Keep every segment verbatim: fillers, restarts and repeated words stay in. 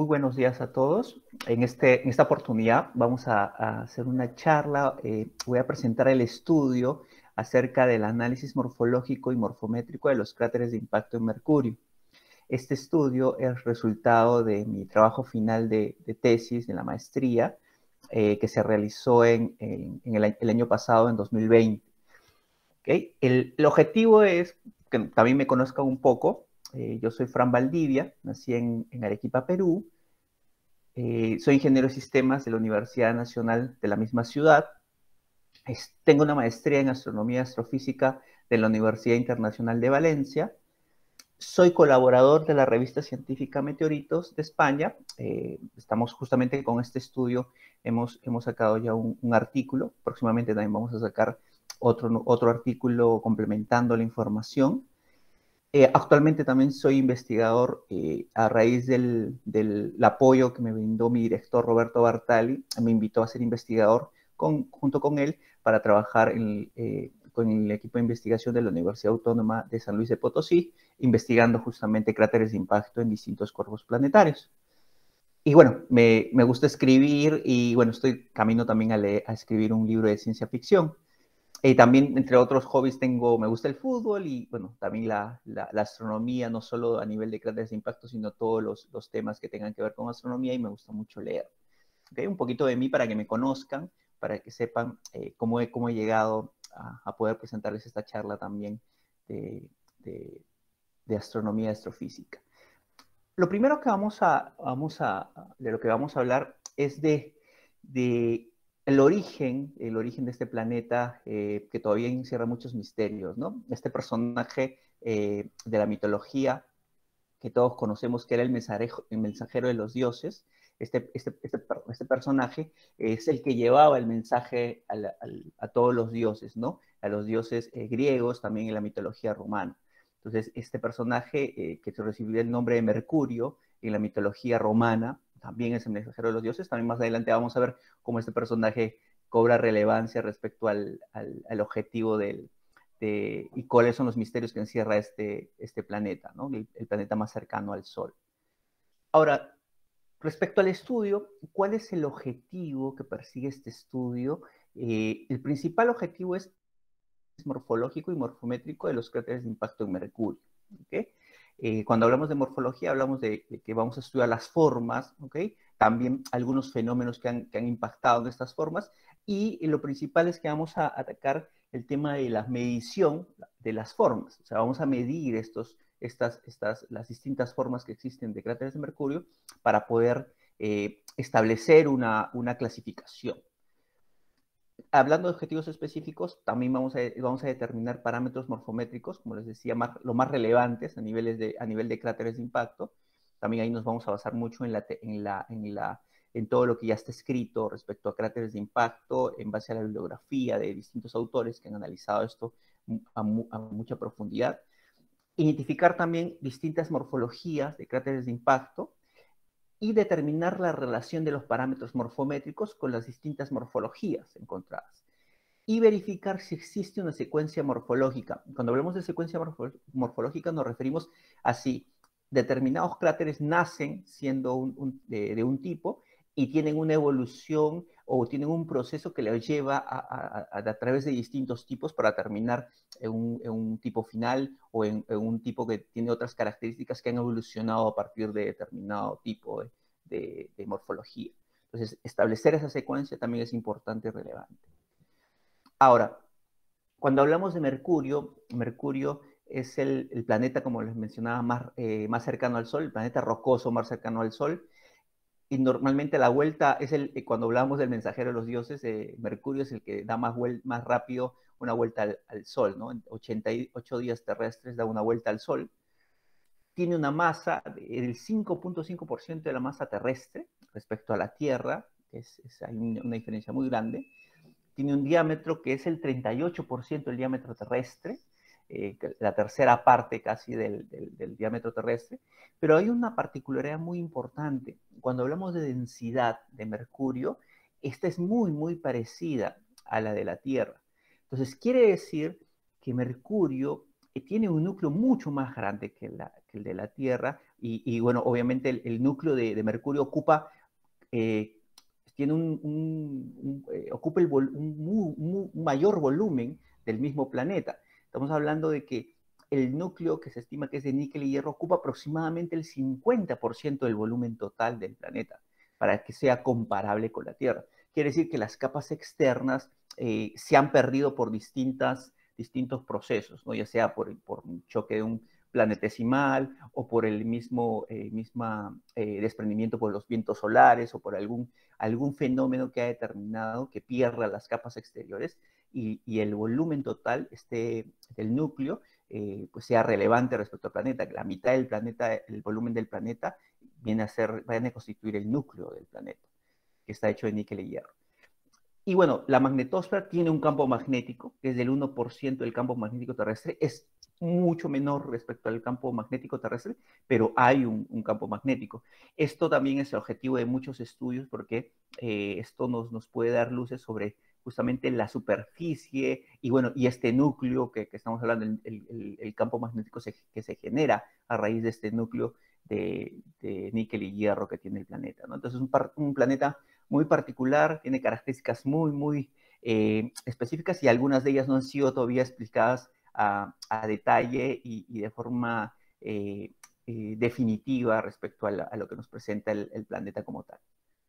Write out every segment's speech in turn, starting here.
buenos días a todos. En, este, en esta oportunidad vamos a, a hacer una charla. Eh, voy a presentar el estudio acerca del análisis morfológico y morfométrico de los cráteres de impacto en Mercurio. Este estudio es resultado de mi trabajo final de, de tesis de la maestría eh, que se realizó en, en, en el, el año pasado, en dos mil veinte. ¿Okay? El, el objetivo es que también me conozcan un poco. Eh, yo soy Fran Valdivia, nací en, en Arequipa, Perú. Eh, soy ingeniero de sistemas de la Universidad Nacional de la misma ciudad. Es, tengo una maestría en astronomía y astrofísica de la Universidad Internacional de Valencia. Soy colaborador de la revista científica Meteoritos de España. Eh, estamos justamente con este estudio, hemos, hemos sacado ya un, un artículo. Próximamente también vamos a sacar otro, otro artículo complementando la información. Eh, actualmente también soy investigador eh, a raíz del, del apoyo que me brindó mi director Roberto Bartali. Me invitó a ser investigador con, junto con él para trabajar en, eh, con el equipo de investigación de la Universidad Autónoma de San Luis de Potosí, investigando justamente cráteres de impacto en distintos cuerpos planetarios. Y bueno, me, me gusta escribir y bueno, estoy camino también a, leer, a escribir un libro de ciencia ficción. Y también, entre otros hobbies, tengo, me gusta el fútbol y, bueno, también la, la, la astronomía, no solo a nivel de cráteres de impacto, sino todos los, los temas que tengan que ver con astronomía, y me gusta mucho leer. ¿Okay? Un poquito de mí para que me conozcan, para que sepan eh, cómo, he, cómo he llegado a, a poder presentarles esta charla también de, de, de astronomía y astrofísica. Lo primero que vamos a, vamos a, de lo que vamos a hablar es de, de el origen, el origen de este planeta eh, que todavía encierra muchos misterios, ¿no? Este personaje eh, de la mitología que todos conocemos, que era el mensajero, el mensajero de los dioses. Este, este, este, este personaje es el que llevaba el mensaje a, la, a, a todos los dioses, ¿no? A los dioses eh, griegos, también en la mitología romana. Entonces, este personaje eh, que recibió el nombre de Mercurio en la mitología romana, también es el mensajero de los dioses. También más adelante vamos a ver cómo este personaje cobra relevancia respecto al, al, al objetivo del, de, y cuáles son los misterios que encierra este, este planeta, ¿no? El, el planeta más cercano al Sol. Ahora, respecto al estudio, ¿cuál es el objetivo que persigue este estudio? Eh, el principal objetivo es morfológico y morfométrico de los cráteres de impacto en Mercurio. ¿Okay? Eh, cuando hablamos de morfología, hablamos de, de, que vamos a estudiar las formas, ¿okay? También algunos fenómenos que han, que han impactado en estas formas, y, y lo principal es que vamos a atacar el tema de la medición de las formas. O sea, vamos a medir estos, estas, estas, las distintas formas que existen de cráteres de Mercurio para poder eh, establecer una, una clasificación. Hablando de objetivos específicos, también vamos a, vamos a determinar parámetros morfométricos, como les decía, más, lo más relevantes a, niveles de, a nivel de cráteres de impacto. También ahí nos vamos a basar mucho en, la, en, la, en, la, en todo lo que ya está escrito respecto a cráteres de impacto, en base a la bibliografía de distintos autores que han analizado esto a, a mucha profundidad. Identificar también distintas morfologías de cráteres de impacto, y determinar la relación de los parámetros morfométricos con las distintas morfologías encontradas. Y verificar si existe una secuencia morfológica. Cuando hablamos de secuencia morfo morfológica nos referimos a si determinados cráteres nacen siendo un, un, de, de un tipo y tienen una evolución o tienen un proceso que les lleva a, a, a, a través de distintos tipos para terminar en un, en un tipo final o en, en un tipo que tiene otras características que han evolucionado a partir de determinado tipo de, de, de morfología. Entonces, establecer esa secuencia también es importante y relevante. Ahora, cuando hablamos de Mercurio, Mercurio es el, el planeta, como les mencionaba, más, eh, más cercano al Sol, el planeta rocoso más cercano al Sol. Y normalmente la vuelta es el, cuando hablamos del mensajero de los dioses, eh, Mercurio es el que da más, más rápido una vuelta al, al Sol, ¿no? En ochenta y ocho días terrestres da una vuelta al Sol. Tiene una masa del cinco punto cinco por ciento de la masa terrestre respecto a la Tierra, es, es, hay una diferencia muy grande. Tiene un diámetro que es el treinta y ocho por ciento del diámetro terrestre, eh, la tercera parte casi del, del, del diámetro terrestre, pero hay una particularidad muy importante. Cuando hablamos de densidad de mercurio, esta es muy, muy parecida a la de la Tierra. Entonces, quiere decir que Mercurio tiene un núcleo mucho más grande que la, que que el de la Tierra, y, y bueno, obviamente el, el núcleo de, de Mercurio ocupa, eh, tiene un, un, un eh, ocupa el vol, un, un, un mayor volumen del mismo planeta. Estamos hablando de que el núcleo que se estima que es de níquel y hierro ocupa aproximadamente el cincuenta por ciento del volumen total del planeta, para que sea comparable con la Tierra. Quiere decir que las capas externas eh, se han perdido por distintas, distintos procesos, ¿no? Ya sea por, por un choque de un planetesimal o por el mismo eh, misma, eh, desprendimiento por los vientos solares o por algún, algún fenómeno que ha determinado que pierda las capas exteriores y, y el volumen total este, del núcleo eh, pues sea relevante respecto al planeta. La mitad del planeta, el volumen del planeta, viene a ser, viene a constituir el núcleo del planeta, que está hecho de níquel y hierro. Y bueno, la magnetosfera tiene un campo magnético, que es del uno por ciento del campo magnético terrestre, es mucho menor respecto al campo magnético terrestre, pero hay un, un campo magnético. Esto también es el objetivo de muchos estudios porque eh, esto nos, nos puede dar luces sobre justamente la superficie y bueno, y este núcleo que, que estamos hablando, el, el, el campo magnético se, que se genera a raíz de este núcleo de, de níquel y hierro que tiene el planeta, ¿no? Entonces, un, un planeta muy particular, tiene características muy, muy eh, específicas y algunas de ellas no han sido todavía explicadas a, a detalle y, y, de forma eh, eh, definitiva respecto a, la, a, lo que nos presenta el, el planeta como tal.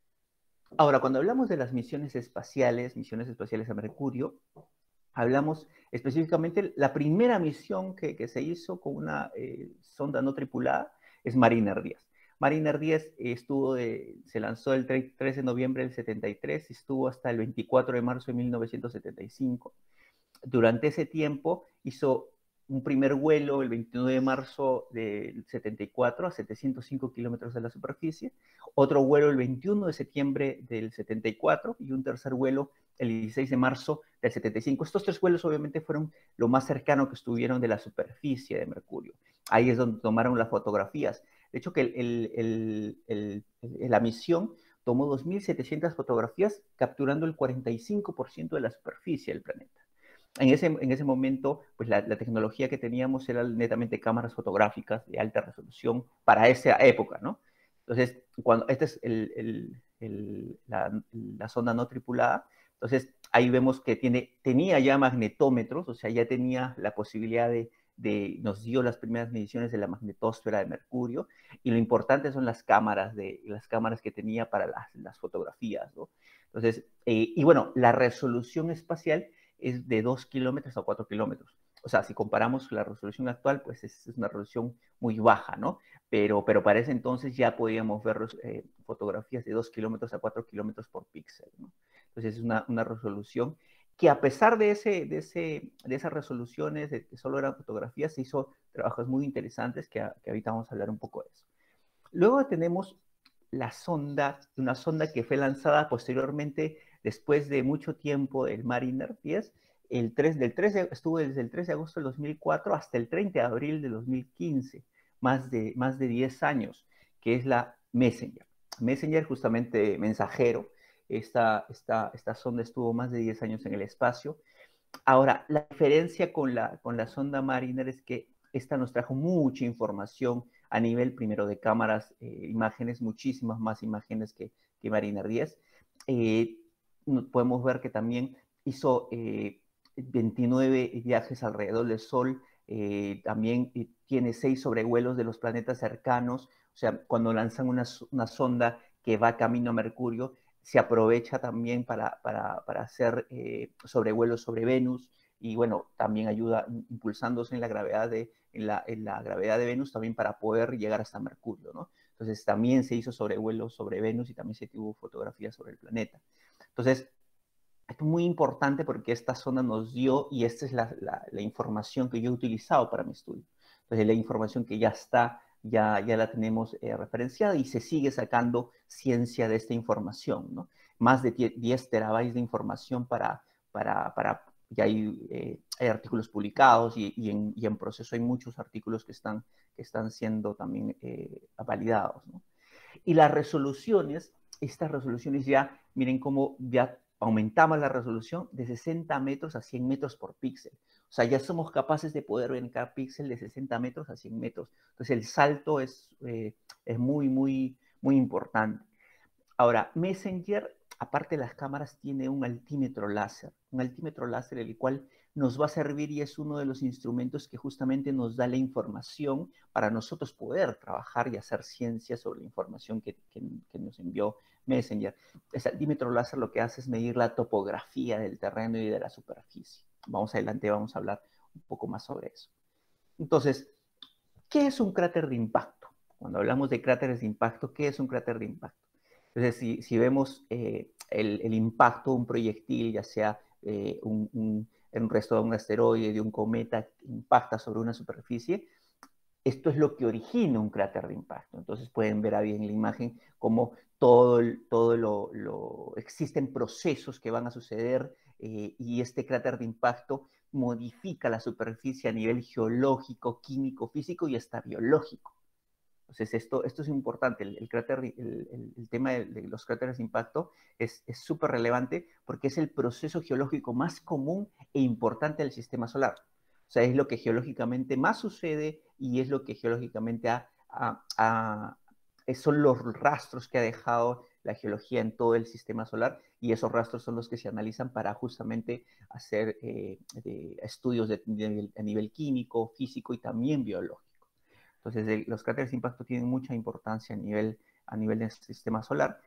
Ahora, cuando hablamos de las misiones espaciales, misiones espaciales a Mercurio, hablamos específicamente, la primera misión que, que se hizo con una eh, sonda no tripulada es Mariner diez. Mariner diez estuvo de, se lanzó el tres de noviembre del setenta y tres y estuvo hasta el veinticuatro de marzo de mil novecientos setenta y cinco. Durante ese tiempo hizo un primer vuelo el veintinueve de marzo del setenta y cuatro a setecientos cinco kilómetros de la superficie, otro vuelo el veintiuno de septiembre del setenta y cuatro y un tercer vuelo el dieciséis de marzo del setenta y cinco. Estos tres vuelos obviamente fueron lo más cercano que estuvieron de la superficie de Mercurio. Ahí es donde tomaron las fotografías. De hecho, que el, el, el, el, la misión tomó dos mil setecientas fotografías, capturando el cuarenta y cinco por ciento de la superficie del planeta. En ese, en ese momento, pues la, la tecnología que teníamos era netamente cámaras fotográficas de alta resolución para esa época, ¿no? Entonces, cuando este es el, el, el, la, la sonda no tripulada, entonces ahí vemos que tiene, tenía ya magnetómetros, o sea, ya tenía la posibilidad de, de, nos dio las primeras mediciones de la magnetosfera de Mercurio, y lo importante son las cámaras, de, las cámaras que tenía para las, las fotografías, ¿no? Entonces, eh, y bueno, la resolución espacial es de dos kilómetros a cuatro kilómetros. O sea, si comparamos la resolución actual, pues es, es una resolución muy baja, ¿no? Pero, pero para ese entonces ya podíamos ver eh, fotografías de dos kilómetros a cuatro kilómetros por píxel, ¿no? Entonces es una, una resolución que a pesar de, ese, de, ese, de esas resoluciones, de que solo eran fotografías, se hizo trabajos muy interesantes que, que ahorita vamos a hablar un poco de eso. Luego tenemos la sonda, una sonda que fue lanzada posteriormente, después de mucho tiempo, el Mariner diez, el tres, del tres de, estuvo desde el tres de agosto del dos mil cuatro hasta el treinta de abril de dos mil quince, más de, más de diez años, que es la Messenger. Messenger, justamente mensajero, esta, esta, esta sonda estuvo más de diez años en el espacio. Ahora, la diferencia con la, con la sonda Mariner es que esta nos trajo mucha información a nivel primero de cámaras, eh, imágenes, muchísimas más imágenes que, que Mariner diez. Eh, podemos ver que también hizo eh, veintinueve viajes alrededor del Sol, eh, también eh, tiene seis sobrevuelos de los planetas cercanos, o sea, cuando lanzan una, una sonda que va camino a Mercurio, se aprovecha también para, para, para hacer eh, sobrevuelos sobre Venus y bueno, también ayuda impulsándose en la gravedad de, en la, en la gravedad de Venus también para poder llegar hasta Mercurio, ¿no? Entonces también se hizo sobrevuelos sobre Venus y también se tuvo fotografías sobre el planeta. Entonces, es muy importante porque esta sonda nos dio, y esta es la, la, la información que yo he utilizado para mi estudio. Entonces, la información que ya está, ya, ya la tenemos eh, referenciada y se sigue sacando ciencia de esta información, ¿no? Más de diez terabytes de información para, para, para ya hay, eh, hay artículos publicados y, y, en, y en proceso hay muchos artículos que están, que están siendo también eh, validados, ¿no? Y las resoluciones, estas resoluciones ya, miren cómo ya aumentamos la resolución de sesenta metros a cien metros por píxel. O sea, ya somos capaces de poder ver cada píxel de sesenta metros a cien metros. Entonces, el salto es, eh, es muy, muy, muy importante. Ahora, Messenger, aparte de las cámaras, tiene un altímetro láser. Un altímetro láser, el cual nos va a servir y es uno de los instrumentos que justamente nos da la información para nosotros poder trabajar y hacer ciencia sobre la información que, que, que nos envió Messenger. Ese altímetro láser lo que hace es medir la topografía del terreno y de la superficie. Vamos adelante, vamos a hablar un poco más sobre eso. Entonces, ¿qué es un cráter de impacto? Cuando hablamos de cráteres de impacto, ¿qué es un cráter de impacto? Entonces, si, si vemos eh, el, el impacto de un proyectil, ya sea eh, un, un, un resto de un asteroide, de un cometa, que impacta sobre una superficie, esto es lo que origina un cráter de impacto. Entonces pueden ver ahí en la imagen cómo todo, todo lo, lo, existen procesos que van a suceder eh, y este cráter de impacto modifica la superficie a nivel geológico, químico, físico y hasta biológico. Entonces esto, esto es importante, el, el, cráter, el, el, el tema de, de, los cráteres de impacto es súper relevante porque es el proceso geológico más común e importante del sistema solar. O sea, es lo que geológicamente más sucede y es lo que geológicamente ha, ha, ha, son los rastros que ha dejado la geología en todo el sistema solar y esos rastros son los que se analizan para justamente hacer eh, de estudios de, de, a nivel químico, físico y también biológico. Entonces, el, los cráteres de impacto tienen mucha importancia a nivel, a nivel del sistema solar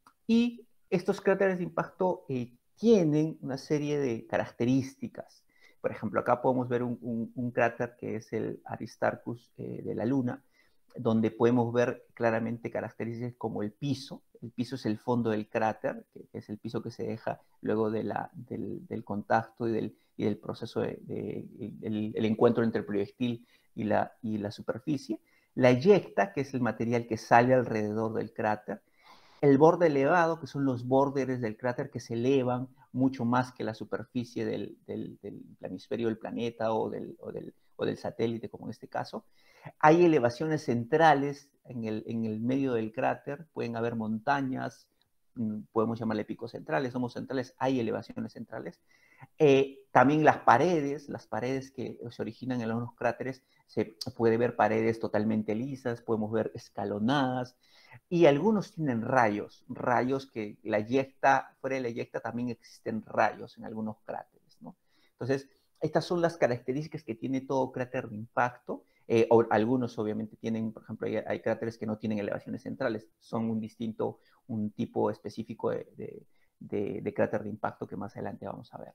y estos cráteres de impacto eh, tienen una serie de características. Por ejemplo, acá podemos ver un, un, un cráter que es el Aristarchus eh, de la Luna, donde podemos ver claramente características como el piso. El piso es el fondo del cráter, que es el piso que se deja luego de la, del, del contacto y del, y del proceso de, de, el, el encuentro entre el proyectil y la, y la superficie. La eyecta, que es el material que sale alrededor del cráter. El borde elevado, que son los bordes del cráter que se elevan mucho más que la superficie del, del, del planisferio del planeta o del, o, del, o del satélite, como en este caso. Hay elevaciones centrales en el, en el medio del cráter, pueden haber montañas, podemos llamarle picos centrales, somos centrales, hay elevaciones centrales. Eh, también las paredes, las paredes que se originan en algunos cráteres, se puede ver paredes totalmente lisas, podemos ver escalonadas, y algunos tienen rayos, rayos que la eyecta, fuera de la eyecta también existen rayos en algunos cráteres, ¿no? Entonces, estas son las características que tiene todo cráter de impacto. Eh, o, algunos obviamente tienen, por ejemplo, hay, hay cráteres que no tienen elevaciones centrales, son un distinto, un tipo específico de, de, de, de cráter de impacto que más adelante vamos a ver.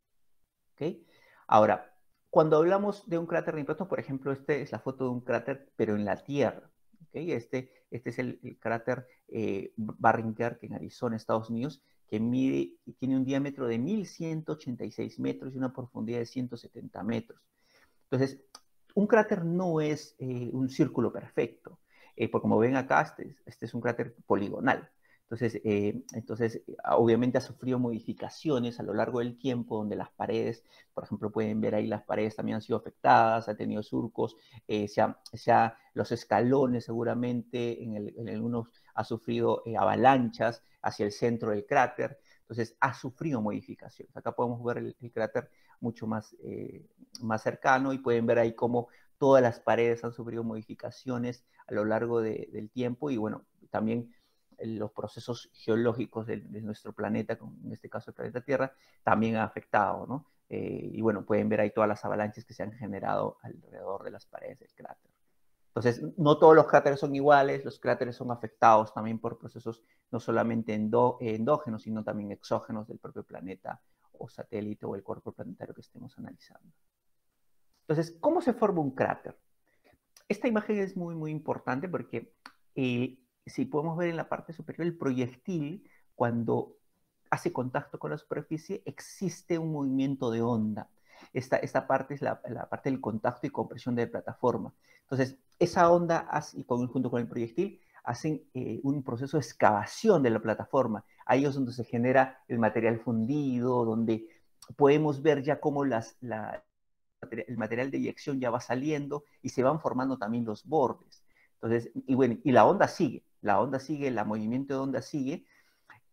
¿Okay? Ahora, cuando hablamos de un cráter de impacto, por ejemplo, esta es la foto de un cráter, pero en la Tierra. ¿Okay? Este, este es el, el cráter eh, Barringer, que en Arizona, Estados Unidos, que mide, tiene un diámetro de mil ciento ochenta y seis metros y una profundidad de ciento setenta metros. Entonces, un cráter no es eh, un círculo perfecto, eh, porque como ven acá, este, este es un cráter poligonal. Entonces, eh, entonces, obviamente ha sufrido modificaciones a lo largo del tiempo, donde las paredes, por ejemplo, pueden ver ahí las paredes también han sido afectadas, ha tenido surcos, eh, se ha, se ha, los escalones seguramente, en, el, en algunos ha sufrido eh, avalanchas hacia el centro del cráter, entonces ha sufrido modificaciones. Acá podemos ver el, el cráter mucho más, eh, más cercano y pueden ver ahí cómo todas las paredes han sufrido modificaciones a lo largo de, del tiempo y bueno, también los procesos geológicos de, de nuestro planeta, en este caso el planeta Tierra, también ha afectado, ¿no? Eh, y bueno, pueden ver ahí todas las avalanchas que se han generado alrededor de las paredes del cráter. Entonces, no todos los cráteres son iguales, los cráteres son afectados también por procesos no solamente endo, endógenos, sino también exógenos del propio planeta o satélite o el cuerpo planetario que estemos analizando. Entonces, ¿cómo se forma un cráter? Esta imagen es muy, muy importante porque eh, si podemos ver en la parte superior, el proyectil, cuando hace contacto con la superficie, existe un movimiento de onda. Esta, esta parte es la, la parte del contacto y compresión de la plataforma. Entonces, esa onda, hace, junto con el proyectil, hacen eh, un proceso de excavación de la plataforma. Ahí es donde se genera el material fundido, donde podemos ver ya cómo las, la, el material de eyección ya va saliendo y se van formando también los bordes. Entonces, y bueno, y la onda sigue, la onda sigue, el movimiento de onda sigue,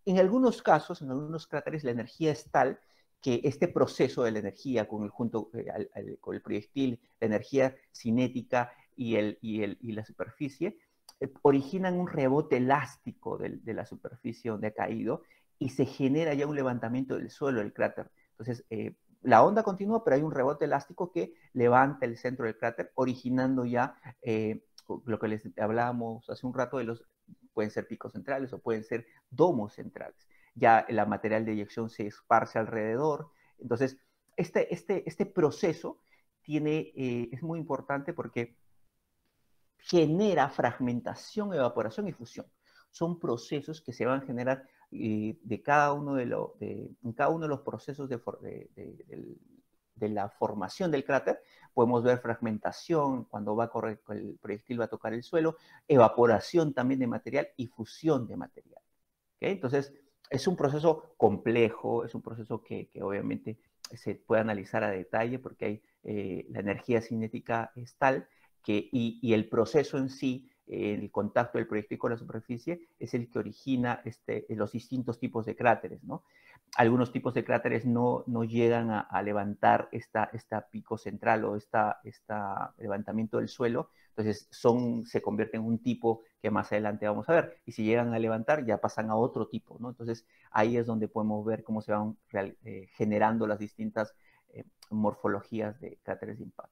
En algunos casos, en algunos cráteres, la energía es tal que este proceso de la energía con el, junto, eh, al, al, con el proyectil, la energía cinética y, el, y, el, y la superficie, eh, originan un rebote elástico de, de la superficie donde ha caído y se genera ya un levantamiento del suelo del cráter. Entonces, eh, la onda continúa, pero hay un rebote elástico que levanta el centro del cráter, originando ya eh, lo que les hablábamos hace un rato de los, pueden ser picos centrales o pueden ser domos centrales. Ya el material de eyección se esparce alrededor. Entonces, este, este, este proceso tiene, eh, es muy importante porque genera fragmentación, evaporación y fusión. Son procesos que se van a generar eh, de cada uno de, lo, de en cada uno de los procesos de, de, de, de, de la formación del cráter. Podemos ver fragmentación cuando va a correr, el proyectil va a tocar el suelo, evaporación también de material y fusión de material. ¿Okay? Entonces, es un proceso complejo, es un proceso que, que obviamente se puede analizar a detalle porque hay, eh, la energía cinética es tal que, y, y el proceso en sí, eh, el contacto del proyectil con la superficie, es el que origina este, los distintos tipos de cráteres, ¿no? Algunos tipos de cráteres no, no llegan a, a levantar esta, esta pico central o esta, esta levantamiento del suelo, entonces son, se convierten en un tipo que más adelante vamos a ver, y si llegan a levantar ya pasan a otro tipo, ¿no? Entonces ahí es donde podemos ver cómo se van real, eh, generando las distintas eh, morfologías de cráteres de impacto.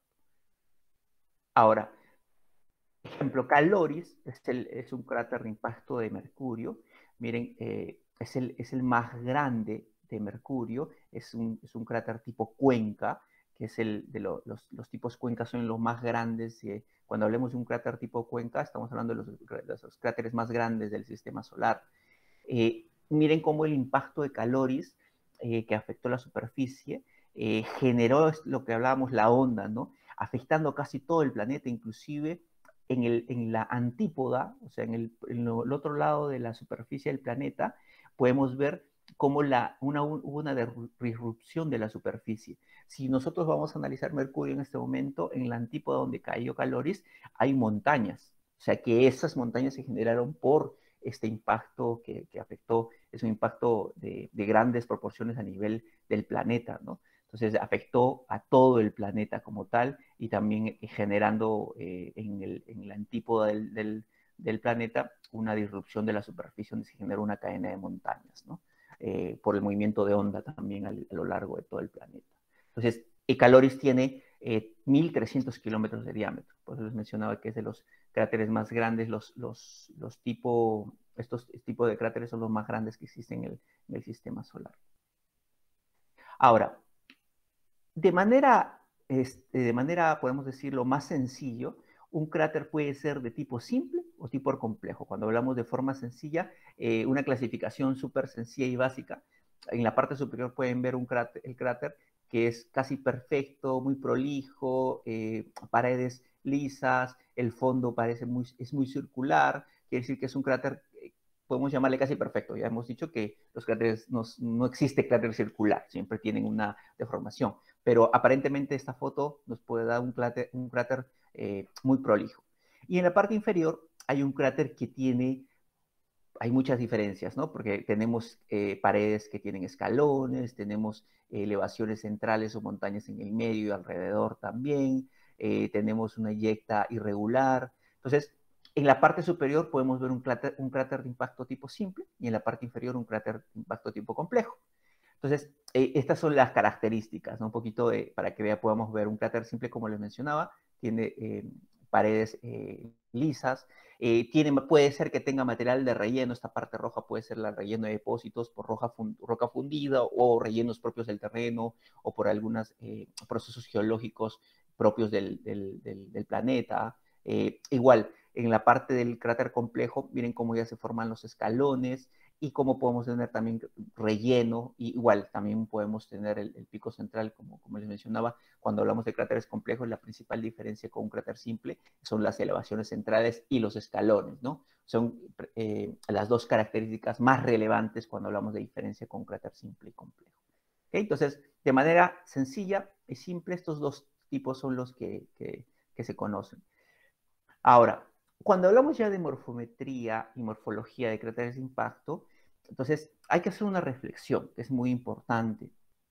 Ahora, ejemplo, Caloris es, el, es un cráter de impacto de Mercurio. Miren, eh, es, el, es el más grande de Mercurio, es un, es un cráter tipo cuenca, que es el de lo, los, los tipos cuencas son los más grandes. Eh, cuando hablemos de un cráter tipo cuenca, estamos hablando de los, de los cráteres más grandes del sistema solar. Eh, miren cómo el impacto de Caloris, eh, que afectó la superficie, eh, generó lo que hablábamos, la onda, ¿no? Afectando casi todo el planeta, inclusive en, el, en la antípoda, o sea, en el, en lo, el otro lado de la superficie del planeta, podemos ver cómo la, una, hubo una disrupción de la superficie. Si nosotros vamos a analizar Mercurio en este momento, en la antípoda donde cayó Caloris, hay montañas. O sea, que esas montañas se generaron por este impacto que, que afectó, es un impacto de, de grandes proporciones a nivel del planeta, ¿no? Entonces afectó a todo el planeta como tal y también generando eh, en, el, en, la antípoda del, del, del, planeta una disrupción de la superficie donde se generó una cadena de montañas, ¿no? Eh, por el movimiento de onda también al, a lo largo de todo el planeta. Entonces, Caloris tiene eh, mil trescientos kilómetros de diámetro, por eso les mencionaba que es de los cráteres más grandes, los, los, los tipo, estos tipos de cráteres son los más grandes que existen en el, en el sistema solar. Ahora, de manera, este, de manera, podemos decirlo, más sencillo, un cráter puede ser de tipo simple o tipo complejo. Cuando hablamos de forma sencilla, eh, una clasificación súper sencilla y básica. En la parte superior pueden ver un cráter, el cráter que es casi perfecto, muy prolijo, eh, paredes lisas, el fondo parece muy, es muy circular, quiere decir que es un cráter, eh, podemos llamarle casi perfecto. Ya hemos dicho que los cráteres, no, no existe cráter circular, siempre tienen una deformación, pero aparentemente esta foto nos puede dar un cráter, un cráter eh, muy prolijo. Y en la parte inferior hay un cráter que tiene, hay muchas diferencias, ¿no? Porque tenemos eh, paredes que tienen escalones, tenemos eh, elevaciones centrales o montañas en el medio y alrededor también, eh, tenemos una eyecta irregular. Entonces, en la parte superior podemos ver un cráter, un cráter de impacto tipo simple y en la parte inferior un cráter de impacto tipo complejo. Entonces, eh, estas son las características, ¿no? Un poquito de, para que vea, podamos ver un cráter simple, como les mencionaba, tiene eh, paredes eh, lisas, eh, tiene, puede ser que tenga material de relleno, esta parte roja puede ser el relleno de depósitos por roja fund, roca fundida o rellenos propios del terreno o por algunos eh, procesos geológicos propios del, del, del, del planeta. Eh, igual, en la parte del cráter complejo, miren cómo ya se forman los escalones, y cómo podemos tener también relleno, y igual también podemos tener el, el pico central, como, como les mencionaba, cuando hablamos de cráteres complejos, la principal diferencia con un cráter simple son las elevaciones centrales y los escalones, ¿no? Son eh, las dos características más relevantes cuando hablamos de diferencia con un cráter simple y complejo. ¿Okay? Entonces, de manera sencilla y simple, estos dos tipos son los que, que, que se conocen. Ahora, cuando hablamos ya de morfometría y morfología de cráteres de impacto, Entonces, hay que hacer una reflexión, que es muy importante.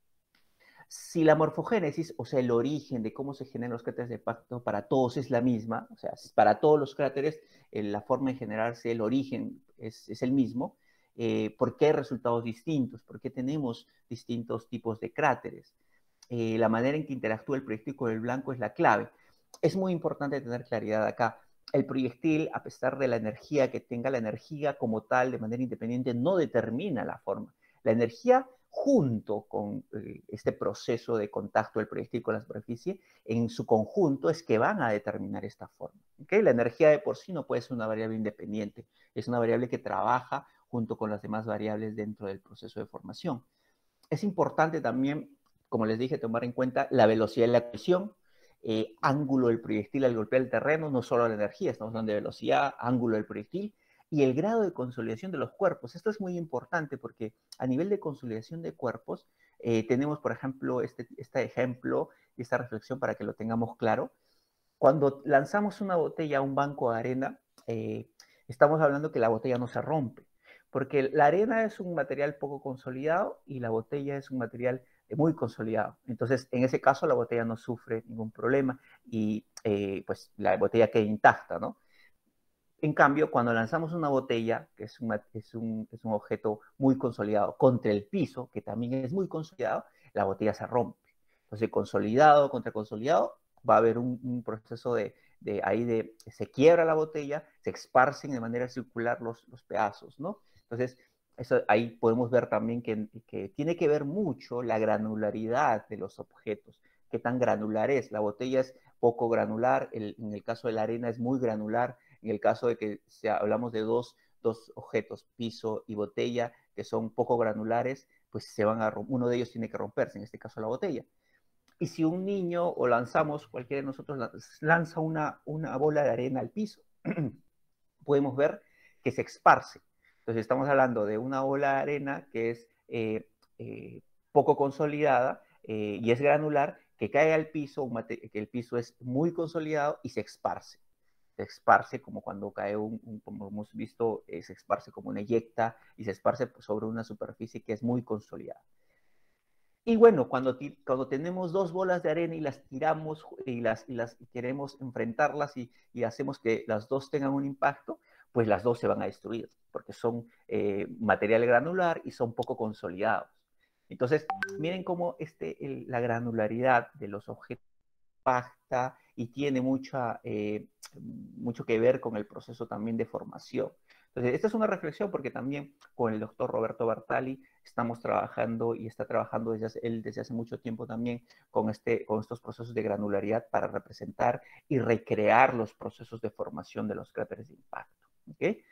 Si la morfogénesis, o sea, el origen de cómo se generan los cráteres de impacto para todos es la misma, o sea, para todos los cráteres, eh, la forma de generarse, el origen es, es el mismo, eh, ¿por qué hay resultados distintos? ¿Por qué tenemos distintos tipos de cráteres? Eh, la manera en que interactúa el proyectil con el blanco es la clave. Es muy importante tener claridad acá. El proyectil, a pesar de la energía que tenga, la energía como tal, de manera independiente, no determina la forma. La energía, junto con eh, este proceso de contacto del proyectil con la superficie, en su conjunto es que van a determinar esta forma. ¿Okay? La energía de por sí no puede ser una variable independiente, es una variable que trabaja junto con las demás variables dentro del proceso de formación. Es importante también, como les dije, tomar en cuenta la velocidad de la colisión, eh, ángulo del proyectil al golpear el terreno, no solo la energía, estamos hablando de velocidad, ángulo del proyectil, y el grado de consolidación de los cuerpos. Esto es muy importante porque a nivel de consolidación de cuerpos, eh, tenemos, por ejemplo, este, este ejemplo y esta reflexión para que lo tengamos claro. Cuando lanzamos una botella a un banco de arena, eh, estamos hablando que la botella no se rompe, porque la arena es un material poco consolidado y la botella es un material muy consolidado. Entonces, en ese caso, la botella no sufre ningún problema y eh, pues la botella queda intacta, ¿no? En cambio, cuando lanzamos una botella, que es, una, es, un, es un objeto muy consolidado, contra el piso, que también es muy consolidado, la botella se rompe. Entonces, consolidado contra consolidado, va a haber un, un proceso de, de ahí de, se quiebra la botella, se esparcen de manera circular los, los pedazos, ¿no? Entonces, eso, ahí podemos ver también que, que tiene que ver mucho la granularidad de los objetos. ¿Qué tan granular es? La botella es poco granular, el, en el caso de la arena es muy granular, en el caso de que si hablamos de dos, dos objetos, piso y botella, que son poco granulares, pues se van a uno de ellos tiene que romperse, en este caso la botella. Y si un niño o lanzamos, cualquiera de nosotros lanza una, una bola de arena al piso, podemos ver que se esparce. Entonces estamos hablando de una bola de arena que es eh, eh, poco consolidada eh, y es granular, que cae al piso, que el piso es muy consolidado y se esparce. Se esparce como cuando cae un, un como hemos visto, eh, se esparce como una eyecta y se esparce sobre una superficie que es muy consolidada. Y bueno, cuando, cuando tenemos dos bolas de arena y las tiramos y, las, y, las, y queremos enfrentarlas y, y hacemos que las dos tengan un impacto, pues las dos se van a destruir, porque son eh, material granular y son poco consolidados. Entonces, miren cómo este, el, la granularidad de los objetos impacta y tiene mucha, eh, mucho que ver con el proceso también de formación. Entonces, esta es una reflexión porque también con el doctor Roberto Bartali estamos trabajando y está trabajando desde hace, él desde hace mucho tiempo también con, este, con estos procesos de granularidad para representar y recrear los procesos de formación de los cráteres de impacto. ¿Okay?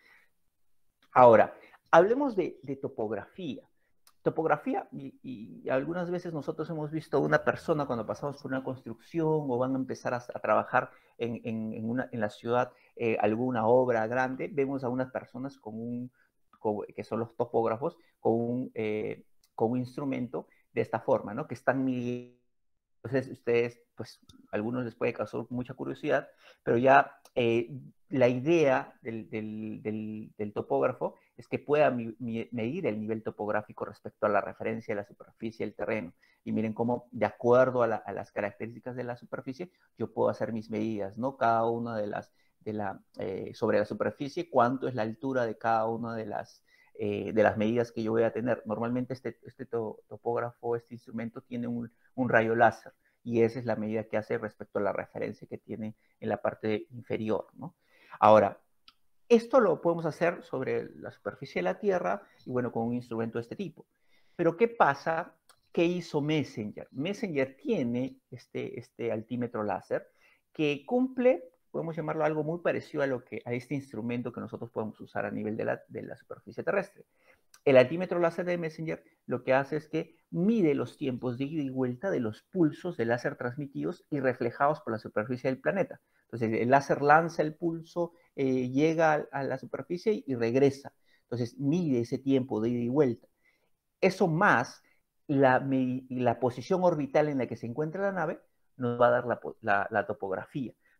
Ahora, hablemos de, de topografía. Topografía, y, y, algunas veces nosotros hemos visto a una persona cuando pasamos por una construcción o van a empezar a, a trabajar en, en, en, una, en la ciudad eh, alguna obra grande, vemos a unas personas con un, con, que son los topógrafos, con un, eh, con un instrumento de esta forma, ¿no? Que están midiendo. Entonces, ustedes, pues, a algunos les puede causar mucha curiosidad, pero ya eh, la idea del, del, del, del, topógrafo es que pueda mi, mi, medir el nivel topográfico respecto a la referencia de la superficie del terreno. Y miren cómo, de acuerdo a, la, a las características de la superficie, yo puedo hacer mis medidas, ¿no? Cada una de las, de la, eh, sobre la superficie, cuánto es la altura de cada una de las, eh, de las medidas que yo voy a tener. Normalmente este, este to, topógrafo, este instrumento tiene un, un rayo láser y esa es la medida que hace respecto a la referencia que tiene en la parte inferior, ¿no? Ahora, esto lo podemos hacer sobre la superficie de la Tierra y bueno, con un instrumento de este tipo. Pero ¿qué pasa? ¿Qué hizo Messenger? Messenger tiene este, este altímetro láser que cumple, podemos llamarlo algo muy parecido a, lo que, a este instrumento que nosotros podemos usar a nivel de la, de la superficie terrestre. El altímetro láser de Messenger lo que hace es que mide los tiempos de ida y vuelta de los pulsos de láser transmitidos y reflejados por la superficie del planeta. Entonces, el láser lanza el pulso, eh, llega a, a la superficie y regresa. Entonces, mide ese tiempo de ida y vuelta. Eso más la, la posición orbital en la que se encuentra la nave nos va a dar la, la, la topografía.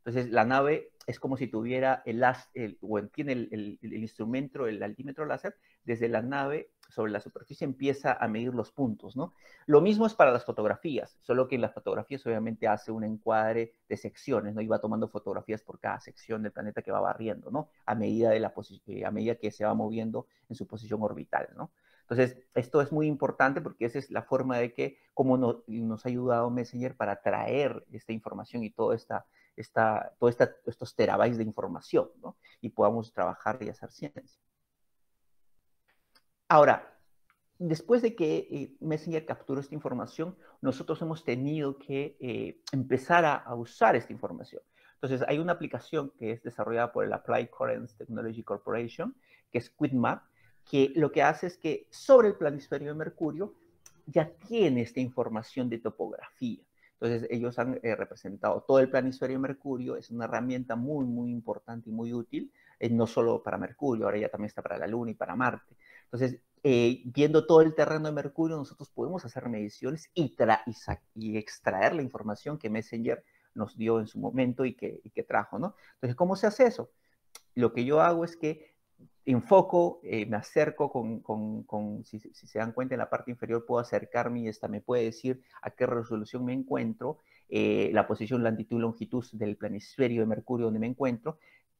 Entonces, la nave es como si tuviera el, el o tiene el, el, el instrumento, el altímetro láser, desde la nave sobre la superficie empieza a medir los puntos, ¿no? Lo mismo es para las fotografías, solo que en las fotografías obviamente hace un encuadre de secciones, ¿no? Y va tomando fotografías por cada sección del planeta que va barriendo, ¿no? A medida, de la a medida que se va moviendo en su posición orbital, ¿no? Entonces, esto es muy importante porque esa es la forma de que, como no, nos ha ayudado Messenger para traer esta información y toda esta, esta, toda esta, estos terabytes de información, ¿no? Y podamos trabajar y hacer ciencia. Ahora, después de que eh, Messenger capturó esta información, nosotros hemos tenido que eh, empezar a, a usar esta información. Entonces, hay una aplicación que es desarrollada por el Applied Currents Technology Corporation, que es QuickMap, que lo que hace es que sobre el planisferio de Mercurio ya tiene esta información de topografía. Entonces, ellos han eh, representado todo el planisferio de Mercurio, es una herramienta muy, muy importante y muy útil, eh, no solo para Mercurio, ahora ya también está para la Luna y para Marte. Entonces, eh, viendo todo el terreno de Mercurio, nosotros podemos hacer mediciones y, y extraer la información que Messenger nos dio en su momento y que, y que trajo, ¿no? Entonces, ¿cómo se hace eso? Lo que yo hago es que enfoco, eh, me acerco con, con, con si, si, se dan cuenta en la parte inferior puedo acercarme y esta me puede decir a qué resolución me encuentro, eh, la posición, latitud, longitud del planisferio de Mercurio donde me encuentro.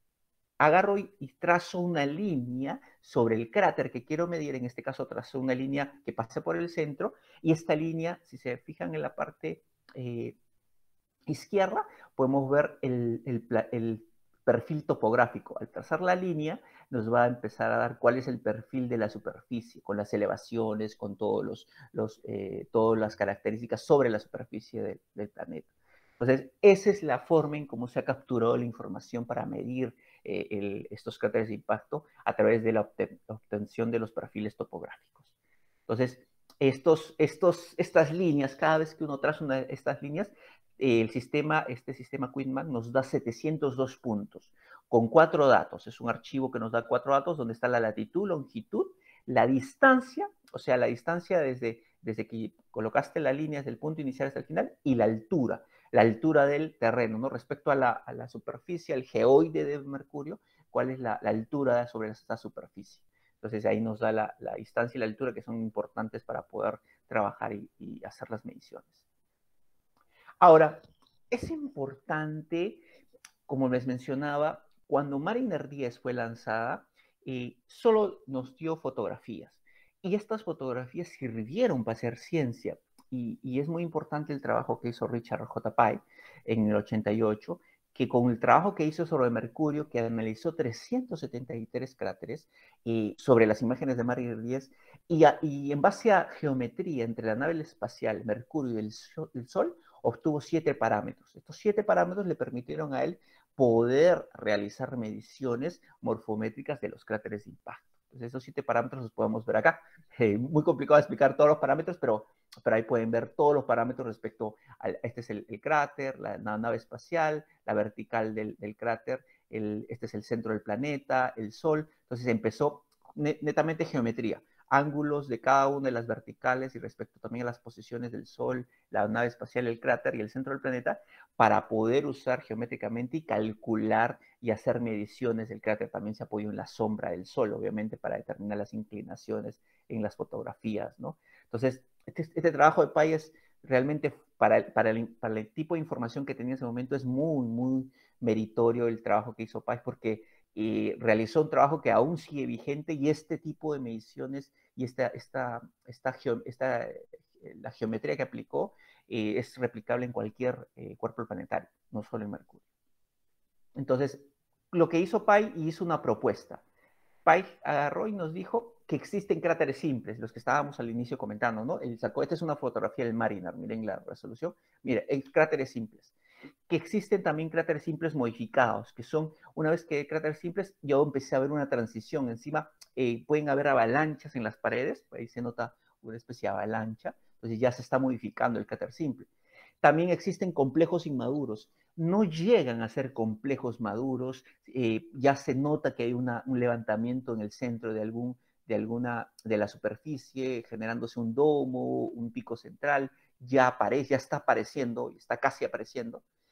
Agarro y, y trazo una línea sobre el cráter que quiero medir, en este caso trazo una línea que pase por el centro, y esta línea, si se fijan en la parte eh, izquierda, podemos ver el, el, el perfil topográfico. Al trazar la línea, nos va a empezar a dar cuál es el perfil de la superficie, con las elevaciones, con todos los, los, eh, todas las características sobre la superficie de, del planeta. Entonces, esa es la forma en cómo se ha capturado la información para medir eh, el, estos cráteres de impacto a través de la obten obtención de los perfiles topográficos. Entonces, estos, estos, estas líneas, cada vez que uno traza una de estas líneas, eh, el sistema, este sistema QuickMap nos da setecientos dos puntos con cuatro datos. Es un archivo que nos da cuatro datos donde está la latitud, longitud, la distancia, o sea, la distancia desde, desde que colocaste la línea desde el punto inicial hasta el final, y la altura, la altura del terreno, ¿no? Respecto a la, a la superficie, al geoide de Mercurio, cuál es la, la altura sobre esta superficie. Entonces ahí nos da la, la distancia y la altura que son importantes para poder trabajar y, y hacer las mediciones. Ahora, es importante, como les mencionaba, cuando Mariner diez fue lanzada, eh, solo nos dio fotografías. Y estas fotografías sirvieron para hacer ciencia. Y, y es muy importante el trabajo que hizo Richard J. Pye en el ochenta y ocho, que con el trabajo que hizo sobre Mercurio, que analizó trescientos setenta y tres cráteres eh, sobre las imágenes de Mariner diez, y, a, y en base a geometría entre la nave espacial, Mercurio y el Sol, el Sol obtuvo siete parámetros. Estos siete parámetros le permitieron a él poder realizar mediciones morfométricas de los cráteres de impacto. Entonces, esos siete parámetros los podemos ver acá. Eh, muy complicado explicar todos los parámetros, pero, pero ahí pueden ver todos los parámetros respecto a, este es el, el cráter, la, la nave espacial, la vertical del, del cráter, el, este es el centro del planeta, el Sol. Entonces empezó net, netamente geometría, ángulos de cada una de las verticales y respecto también a las posiciones del Sol, la nave espacial, el cráter y el centro del planeta, para poder usar geométricamente y calcular y hacer mediciones del cráter. También se apoyó en la sombra del Sol, obviamente, para determinar las inclinaciones en las fotografías, ¿no? Entonces, este, este trabajo de Pye es realmente, para el, para, el, para el tipo de información que tenía en ese momento, es muy, muy meritorio el trabajo que hizo Pye, porque eh, realizó un trabajo que aún sigue vigente, y este tipo de mediciones y esta, esta, esta, esta, la geometría que aplicó eh, es replicable en cualquier eh, cuerpo planetario, no solo en Mercurio. Entonces, lo que hizo Pye, hizo una propuesta. Pye agarró y nos dijo que existen cráteres simples, los que estábamos al inicio comentando, ¿no? Él sacó, esta es una fotografía del Mariner, miren la resolución, mira, hay cráteres simples. Que existen también cráteres simples modificados, que son, una vez que hay cráteres simples, yo empecé a ver una transición. Encima eh, pueden haber avalanchas en las paredes, ahí se nota una especie de avalancha, entonces ya se está modificando el cráter simple. También existen complejos inmaduros, no llegan a ser complejos maduros, eh, ya se nota que hay una, un levantamiento en el centro de, algún, de alguna de la superficie, generándose un domo, un pico central, ya aparece, ya está apareciendo, está casi apareciendo.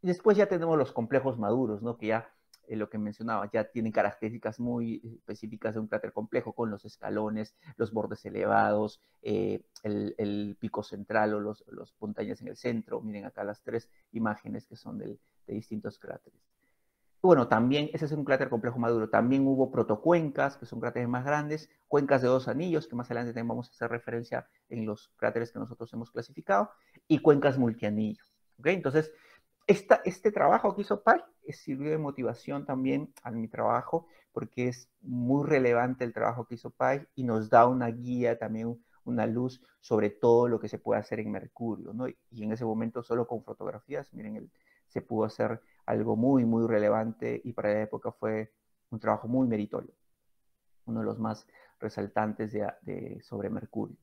después ya tenemos los complejos maduros, ¿no? Que ya, eh, lo que mencionaba, ya tienen características muy específicas de un cráter complejo, con los escalones, los bordes elevados, eh, el, el, pico central o los, los montañas en el centro. Miren acá las tres imágenes que son del, de distintos cráteres. Bueno, también, ese es un cráter complejo maduro. También hubo protocuencas, que son cráteres más grandes, cuencas de dos anillos, que más adelante también vamos a hacer referencia en los cráteres que nosotros hemos clasificado, y cuencas multianillo. ¿Okay? Entonces, esta, este trabajo que hizo Pai sirvió de motivación también a mi trabajo, porque es muy relevante el trabajo que hizo Pai y nos da una guía, también una luz sobre todo lo que se puede hacer en Mercurio, ¿no? Y en ese momento solo con fotografías, miren, el, se pudo hacer algo muy, muy relevante, y para la época fue un trabajo muy meritorio, uno de los más resaltantes de, de, sobre Mercurio.